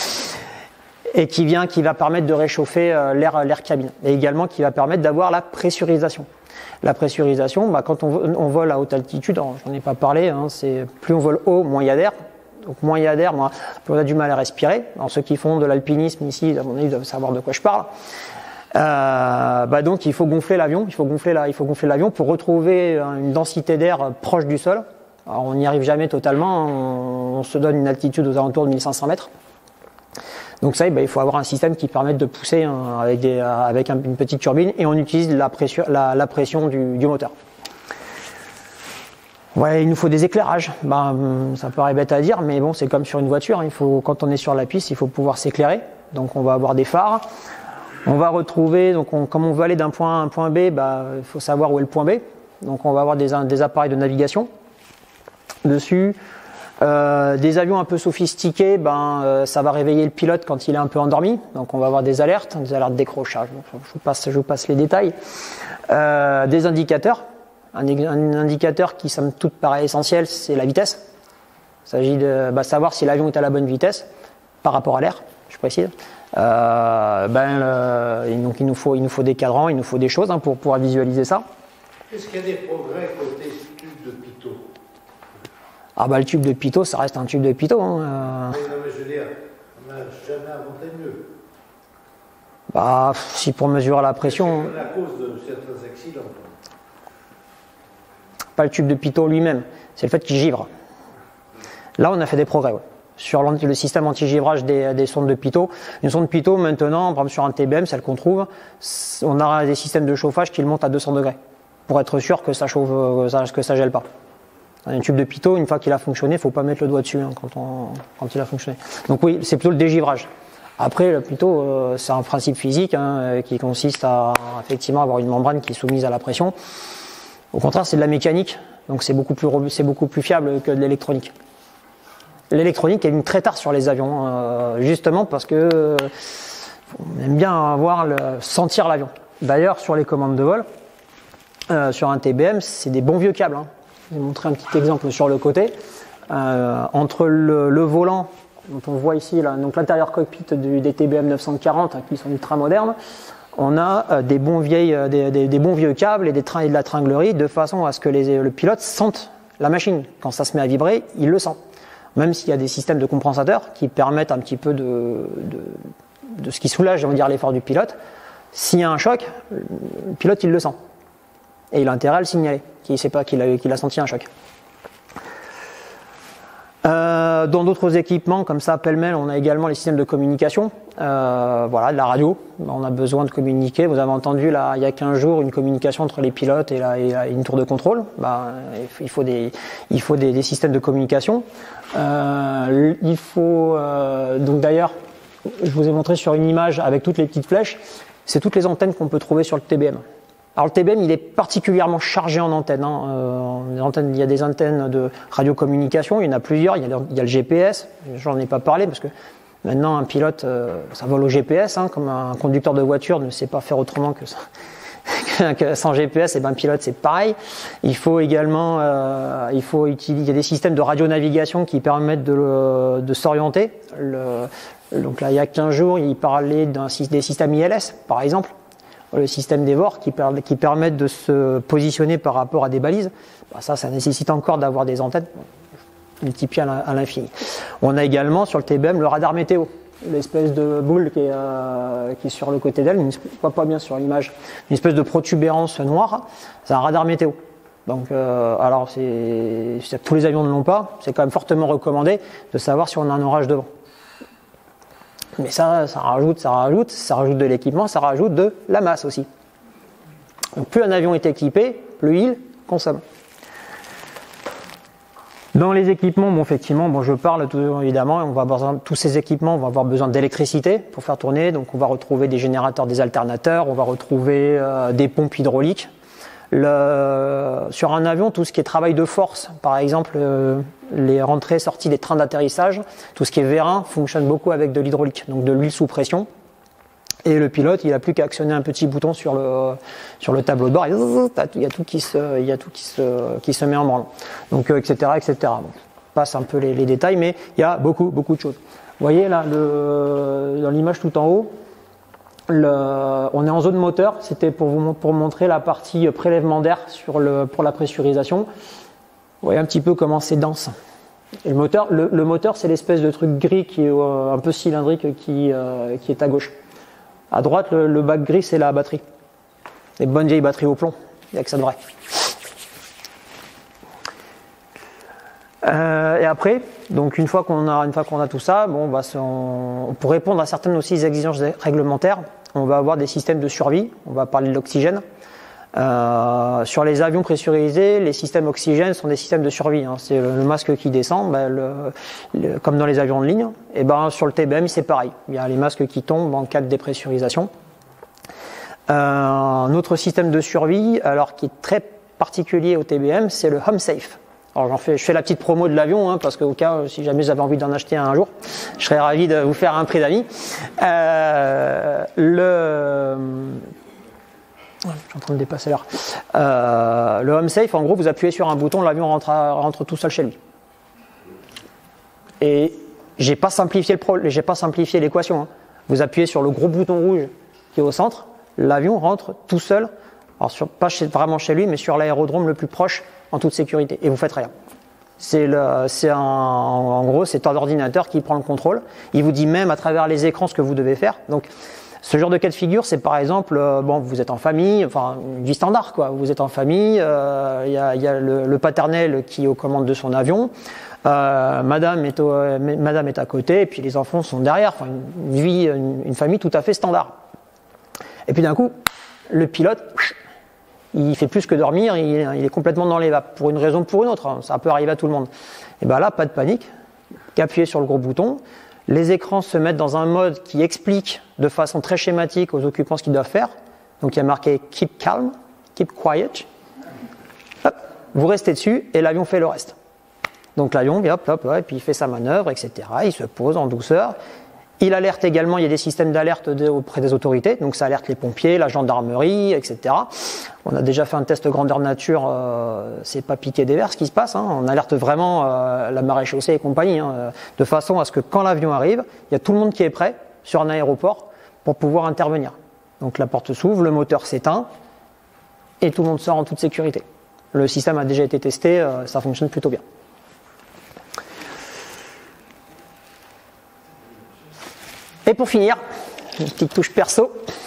et qui va permettre de réchauffer l'air cabine et également qui va permettre d'avoir la pressurisation. La pressurisation, quand on vole à haute altitude, j'en ai pas parlé, hein, c'est plus on vole haut, moins il y a d'air. Donc moins il y a d'air, plus on a du mal à respirer. Alors ceux qui font de l'alpinisme ici, à mon avis, doivent savoir de quoi je parle. Donc il faut gonfler l'avion, il faut gonfler l'avion pour retrouver une densité d'air proche du sol. Alors on n'y arrive jamais totalement, on se donne une altitude aux alentours de 1500 mètres. Donc ça, il faut avoir un système qui permette de pousser avec une petite turbine et on utilise la pression du moteur. Ouais, il nous faut des éclairages. Ça paraît bête à dire, mais bon, c'est comme sur une voiture. Hein. Quand on est sur la piste, il faut pouvoir s'éclairer. Donc on va avoir des phares. On va retrouver, comme on veut aller d'un point A à un point B, il faut savoir où est le point B. Donc on va avoir des appareils de navigation dessus. Des avions un peu sophistiqués, ça va réveiller le pilote quand il est un peu endormi. Donc on va avoir des alertes décrochage. Je vous passe les détails. Des indicateurs. Un indicateur qui, somme toute, paraît essentiel, c'est la vitesse. Il s'agit de savoir si l'avion est à la bonne vitesse par rapport à l'air, je précise. Donc il nous faut des cadrans, il nous faut des choses pour pouvoir visualiser ça. Est-ce qu'il y a des progrès côté tube de pitot? Le tube de pitot, ça reste un tube de pitot. Hein. Non, mais je veux dire, on n'a jamais inventé mieux. Si pour mesurer la pression. C'est à cause de certains accidents. Pas le tube de pitot lui-même, c'est le fait qu'il givre. Là, on a fait des progrès. Ouais. Sur le système anti-givrage des sondes de pitot. Une sonde pitot, maintenant, par exemple sur un TBM, celle qu'on trouve, on a des systèmes de chauffage qui le montent à 200 degrés pour être sûr que ça chauffe, que ça gèle pas. Un tube de pitot, une fois qu'il a fonctionné, il ne faut pas mettre le doigt dessus quand il a fonctionné. Donc oui, c'est plutôt le dégivrage. Après, le pitot, c'est un principe physique qui consiste à effectivement avoir une membrane qui est soumise à la pression. Au contraire, c'est de la mécanique, donc c'est beaucoup plus fiable que de l'électronique. L'électronique est venue très tard sur les avions, justement parce que on aime bien sentir l'avion. D'ailleurs, sur les commandes de vol, sur un TBM, c'est des bons vieux câbles. Hein. Je vais vous montrer un petit exemple sur le côté. Entre le volant, dont on voit ici, donc l'intérieur cockpit des TBM 940, qui sont ultra modernes, on a des bons vieux câbles et de la tringlerie de façon à ce que le pilote sente la machine. Quand ça se met à vibrer, il le sent. même s'il y a des systèmes de compensateurs qui permettent un petit peu de ce qui soulage, on va dire, l'effort du pilote. S'il y a un choc, le pilote, il le sent. Et il a intérêt à le signaler, qu'il ne sait pas qu'il a senti un choc. Dans d'autres équipements, comme ça, pêle-mêle, on a également les systèmes de communication. Voilà, de la radio. On a besoin de communiquer. Vous avez entendu, là, il y a 15 jours, une communication entre les pilotes et une tour de contrôle. Il faut des systèmes de communication. Il faut, donc d'ailleurs, je vous ai montré sur une image avec toutes les petites flèches, c'est toutes les antennes qu'on peut trouver sur le TBM. Alors le TBM, il est particulièrement chargé en antennes. Il y a des antennes de radiocommunication, il y en a plusieurs. Il y a le GPS, j'en ai pas parlé parce que maintenant un pilote, ça vole au GPS, comme un conducteur de voiture ne sait pas faire autrement que ça. Que sans GPS, et ben pilote c'est pareil. Il faut également, il y a des systèmes de radionavigation qui permettent de s'orienter. Donc là, il y a 15 jours, il parlait des systèmes ILS, par exemple. Le système d'Evor qui permettent de se positionner par rapport à des balises. Ça nécessite encore d'avoir des antennes multipliées à l'infini. On a également sur le TBM le radar météo, l'espèce de boule qui est sur le côté d'elle, on ne voit pas bien sur l'image, une espèce de protubérance noire, c'est un radar météo. Donc, alors tous les avions ne l'ont pas, c'est quand même fortement recommandé de savoir si on a un orage devant. Mais ça rajoute de l'équipement, ça rajoute de la masse aussi. Donc plus un avion est équipé, plus il consomme. Dans les équipements, effectivement, je parle tout évidemment, on va avoir tous ces équipements, on va avoir besoin d'électricité pour faire tourner, donc on va retrouver des générateurs, des alternateurs, on va retrouver des pompes hydrauliques. Sur un avion, tout ce qui est travail de force, par exemple les rentrées sorties des trains d'atterrissage, tout ce qui est vérin fonctionne beaucoup avec de l'hydraulique, donc de l'huile sous pression. Et le pilote, il n'a plus qu'à actionner un petit bouton sur le tableau de bord, et il y a tout qui se met en branle. Donc etc. Bon, je passe un peu les détails, mais il y a beaucoup de choses. Vous voyez là, dans l'image tout en haut. On est en zone moteur, c'était pour montrer la partie prélèvement d'air pour la pressurisation. Vous voyez un petit peu comment c'est dense. Et le moteur, c'est l'espèce de truc gris qui est un peu cylindrique qui est à gauche. À droite, le bac gris, c'est la batterie. Les bonnes vieilles batteries au plomb, il n'y a que ça de vrai. Et après, donc une fois qu'on a tout ça, pour répondre à certaines aussi exigences réglementaires, on va avoir des systèmes de survie. On va parler de l'oxygène. Sur les avions pressurisés, les systèmes oxygène sont des systèmes de survie. C'est le masque qui descend, comme dans les avions de ligne. Et sur le TBM, c'est pareil. Il y a les masques qui tombent en cas de dépressurisation. Un autre système de survie, alors qui est très particulier au TBM, c'est le Home Safe. Alors je fais la petite promo de l'avion, parce qu'au cas, si jamais j'avais envie d'en acheter un jour, je serais ravi de vous faire un prix d'amis. Je suis en train de dépasser l'heure. Le Home Safe, en gros, vous appuyez sur un bouton, l'avion rentre tout seul chez lui. Et j'ai pas simplifié l'équation. Vous appuyez sur le gros bouton rouge qui est au centre, l'avion rentre tout seul. Alors pas vraiment chez lui, mais sur l'aérodrome le plus proche, en toute sécurité, et vous faites rien. En gros, c'est un ordinateur qui prend le contrôle. Il vous dit même à travers les écrans ce que vous devez faire. Donc, ce genre de cas de figure, c'est par exemple, vous êtes en famille, enfin une vie standard quoi. Vous êtes en famille, il y a le paternel qui est aux commandes de son avion, madame est à côté, et puis les enfants sont derrière. Enfin, une famille tout à fait standard. Et puis d'un coup, le pilote, il fait plus que dormir, il est complètement dans les vapes, pour une raison ou pour une autre, ça peut arriver à tout le monde. Et là, pas de panique, qu'appuyer sur le gros bouton, les écrans se mettent dans un mode qui explique de façon très schématique aux occupants ce qu'ils doivent faire. Donc il y a marqué « Keep calm »,« Keep quiet ». Hop, vous restez dessus et l'avion fait le reste. Donc l'avion, et puis il fait sa manœuvre, etc. Il se pose en douceur. Il alerte également, il y a des systèmes d'alerte auprès des autorités, donc ça alerte les pompiers, la gendarmerie, etc. On a déjà fait un test grandeur nature, c'est pas piqué des vers ce qui se passe, on alerte vraiment la maréchaussée et compagnie, de façon à ce que quand l'avion arrive, il y a tout le monde qui est prêt sur un aéroport pour pouvoir intervenir. Donc la porte s'ouvre, le moteur s'éteint et tout le monde sort en toute sécurité. Le système a déjà été testé, ça fonctionne plutôt bien. Et pour finir, une petite touche perso,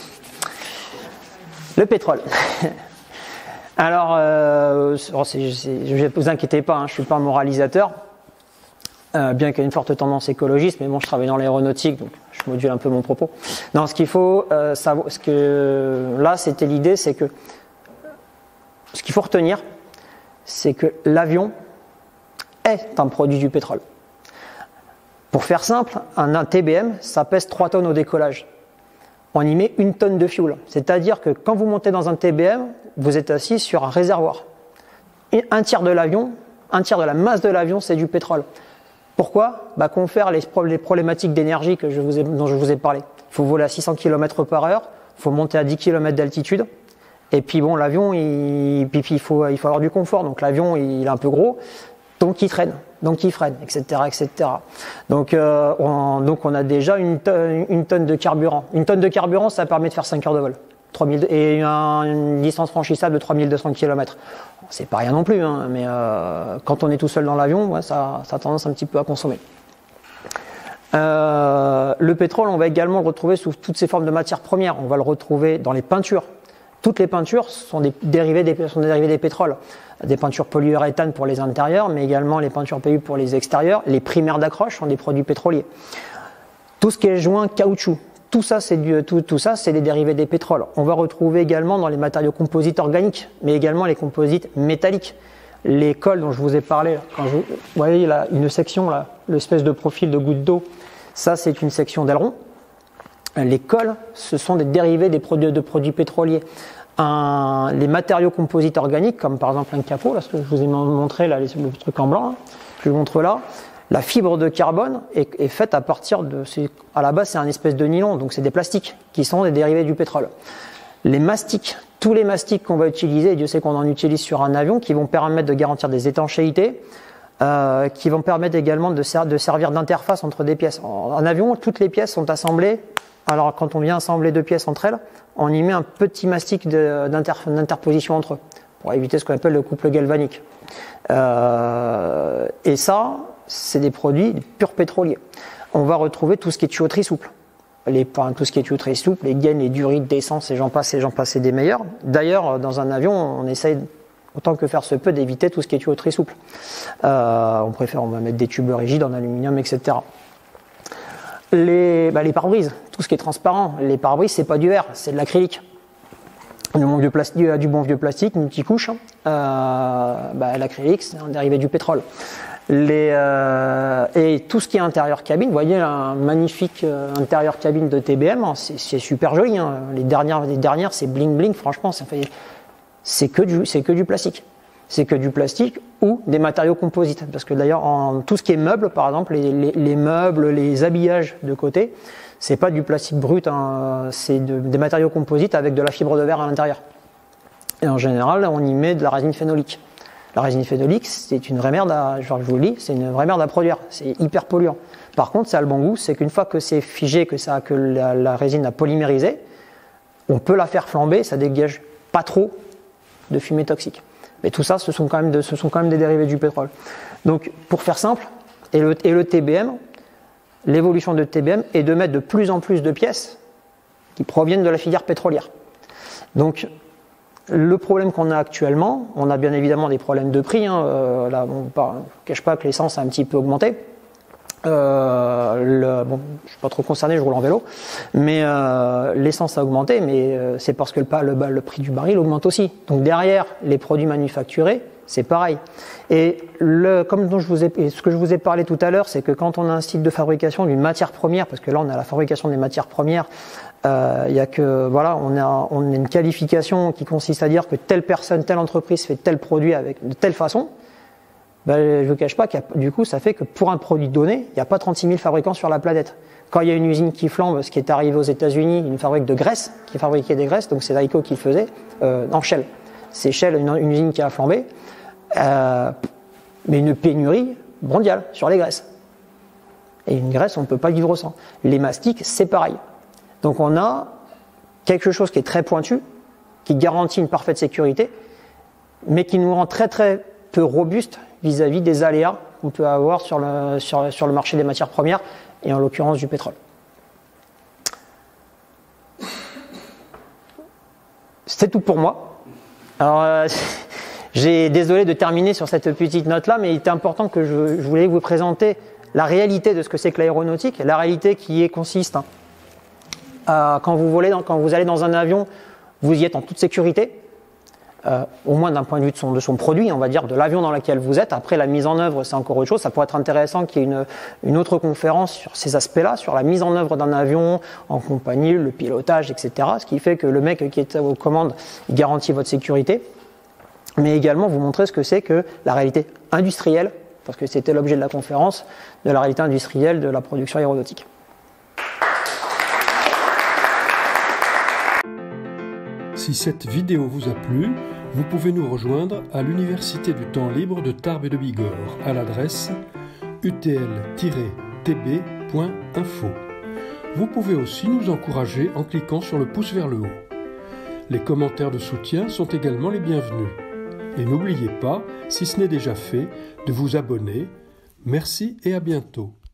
le pétrole. Alors, ne vous inquiétez pas, je ne suis pas un moralisateur, bien qu'il y ait une forte tendance écologiste, mais bon, je travaille dans l'aéronautique, donc je module un peu mon propos. Non, ce qu'il faut savoir, là, c'était l'idée, c'est que ce qu'il faut retenir, c'est que l'avion est un produit du pétrole. Pour faire simple, un TBM, ça pèse 3 tonnes au décollage. On y met 1 tonne de fuel. C'est-à-dire que quand vous montez dans un TBM, vous êtes assis sur un réservoir. Et un tiers de la masse de l'avion, c'est du pétrole. Pourquoi ? Confère les problématiques d'énergie dont je vous ai parlé. Il faut voler à 600 km/h, il faut monter à 10 km d'altitude. Et puis bon, l'avion, il faut avoir du confort. Donc l'avion, il est un peu gros, donc il traîne, donc il freine, etc., etc. Donc on a déjà une tonne de carburant. Une tonne de carburant, ça permet de faire 5 heures de vol. Et une distance franchissable de 3200 km. C'est pas rien non plus, mais quand on est tout seul dans l'avion, ça a tendance un petit peu à consommer. Le pétrole, on va également le retrouver sous toutes ces formes de matières premières. On va le retrouver dans les peintures. Toutes les peintures sont des dérivés des pétroles. Des peintures polyuréthane pour les intérieurs, mais également les peintures PU pour les extérieurs. Les primaires d'accroche sont des produits pétroliers. Tout ce qui est joint caoutchouc, tout ça, c'est des dérivés des pétroles. On va retrouver également dans les matériaux composites organiques, mais également les composites métalliques. Les cols dont je vous ai parlé, vous voyez là, une section, là, l'espèce de profil de goutte d'eau, ça c'est une section d'aileron. Les cols, ce sont des dérivés de produits pétroliers. Les matériaux composites organiques, comme par exemple un capot, là, ce que je vous ai montré, là, le truc en blanc, je vous montre là. La fibre de carbone est faite à partir à la base c'est un espèce de nylon, donc c'est des plastiques qui sont des dérivés du pétrole. Les mastiques, tous les mastiques qu'on va utiliser, et Dieu sait qu'on en utilise sur un avion, qui vont permettre de garantir des étanchéités, qui vont permettre également de servir d'interface entre des pièces. En avion, toutes les pièces sont assemblées. Alors quand on vient assembler 2 pièces entre elles, on y met un petit mastic d'interposition entre eux, pour éviter ce qu'on appelle le couple galvanique. Et ça, c'est des produits purs pétroliers. On va retrouver tout ce qui est tuyauterie souple. Tout ce qui est tuyauterie souple, les gaines, les durites d'essence, et j'en passe et des meilleurs. D'ailleurs, dans un avion, on essaye, autant que faire se peut, d'éviter tout ce qui est tuyauterie souple. On va mettre des tubes rigides en aluminium, etc. Les pare-brises, tout ce qui est transparent. Les pare-brises, c'est pas du verre, c'est de l'acrylique. Du bon vieux plastique, multicouche. L'acrylique, c'est un dérivé du pétrole. Et tout ce qui est intérieur cabine, vous voyez un magnifique intérieur cabine de TBM, c'est super joli. Les dernières, c'est bling bling. Franchement, c'est que du plastique. C'est que du plastique ou des matériaux composites. Parce que d'ailleurs, tout ce qui est meubles, par exemple, les meubles, les habillages de côté, c'est pas du plastique brut, c'est des matériaux composites avec de la fibre de verre à l'intérieur. Et en général, on y met de la résine phénolique. La résine phénolique, c'est une vraie merde je vous le dis, c'est une vraie merde à produire. C'est hyper polluant. Par contre, ça a le bon goût, c'est qu'une fois que c'est figé, que la résine a polymérisé, on peut la faire flamber, ça dégage pas trop de fumée toxique. Mais tout ça, ce sont quand même des dérivés du pétrole. Donc, pour faire simple, et le TBM, l'évolution de TBM est de mettre de plus en plus de pièces qui proviennent de la filière pétrolière. Donc, le problème qu'on a actuellement, on a bien évidemment des problèmes de prix. Là, on ne cache pas que l'essence a un petit peu augmenté. Je ne suis pas trop concerné, je roule en vélo, mais l'essence a augmenté, mais c'est parce que le prix du baril augmente aussi. Donc derrière, les produits manufacturés, c'est pareil. Et ce que je vous ai parlé tout à l'heure, c'est que quand on a un site de fabrication d'une matière première, parce que là on a la fabrication des matières premières, on a une qualification qui consiste à dire que telle personne, telle entreprise fait tel produit de telle façon. Je ne vous cache pas que du coup, ça fait que pour un produit donné, il n'y a pas 36 000 fabricants sur la planète. Quand il y a une usine qui flambe, ce qui est arrivé aux États-Unis, une fabrique de graisse, qui fabriquait des graisses, donc c'est Daiko qui le faisait, en Shell. C'est Shell, une usine qui a flambé, mais une pénurie mondiale sur les graisses. Et une graisse, on ne peut pas vivre sans. Les mastiques, c'est pareil. Donc on a quelque chose qui est très pointu, qui garantit une parfaite sécurité, mais qui nous rend très très peu robuste vis-à-vis des aléas qu'on peut avoir sur le marché des matières premières, et en l'occurrence du pétrole. C'est tout pour moi. Alors, désolé de terminer sur cette petite note-là, mais il était important que je voulais vous présenter la réalité de ce que c'est que l'aéronautique, la réalité qui consiste quand vous allez dans un avion, vous y êtes en toute sécurité, au moins d'un point de vue de son produit, on va dire, de l'avion dans lequel vous êtes. Après, la mise en œuvre, c'est encore autre chose. Ça pourrait être intéressant qu'il y ait une autre conférence sur ces aspects-là, sur la mise en œuvre d'un avion en compagnie, le pilotage, etc. Ce qui fait que le mec qui est aux commandes, il garantit votre sécurité. Mais également vous montrer ce que c'est que la réalité industrielle, parce que c'était l'objet de la conférence, de la réalité industrielle de la production aéronautique. Si cette vidéo vous a plu, vous pouvez nous rejoindre à l'Université du temps libre de Tarbes et de Bigorre à l'adresse utl-tb.info. Vous pouvez aussi nous encourager en cliquant sur le pouce vers le haut. Les commentaires de soutien sont également les bienvenus. Et n'oubliez pas, si ce n'est déjà fait, de vous abonner. Merci et à bientôt.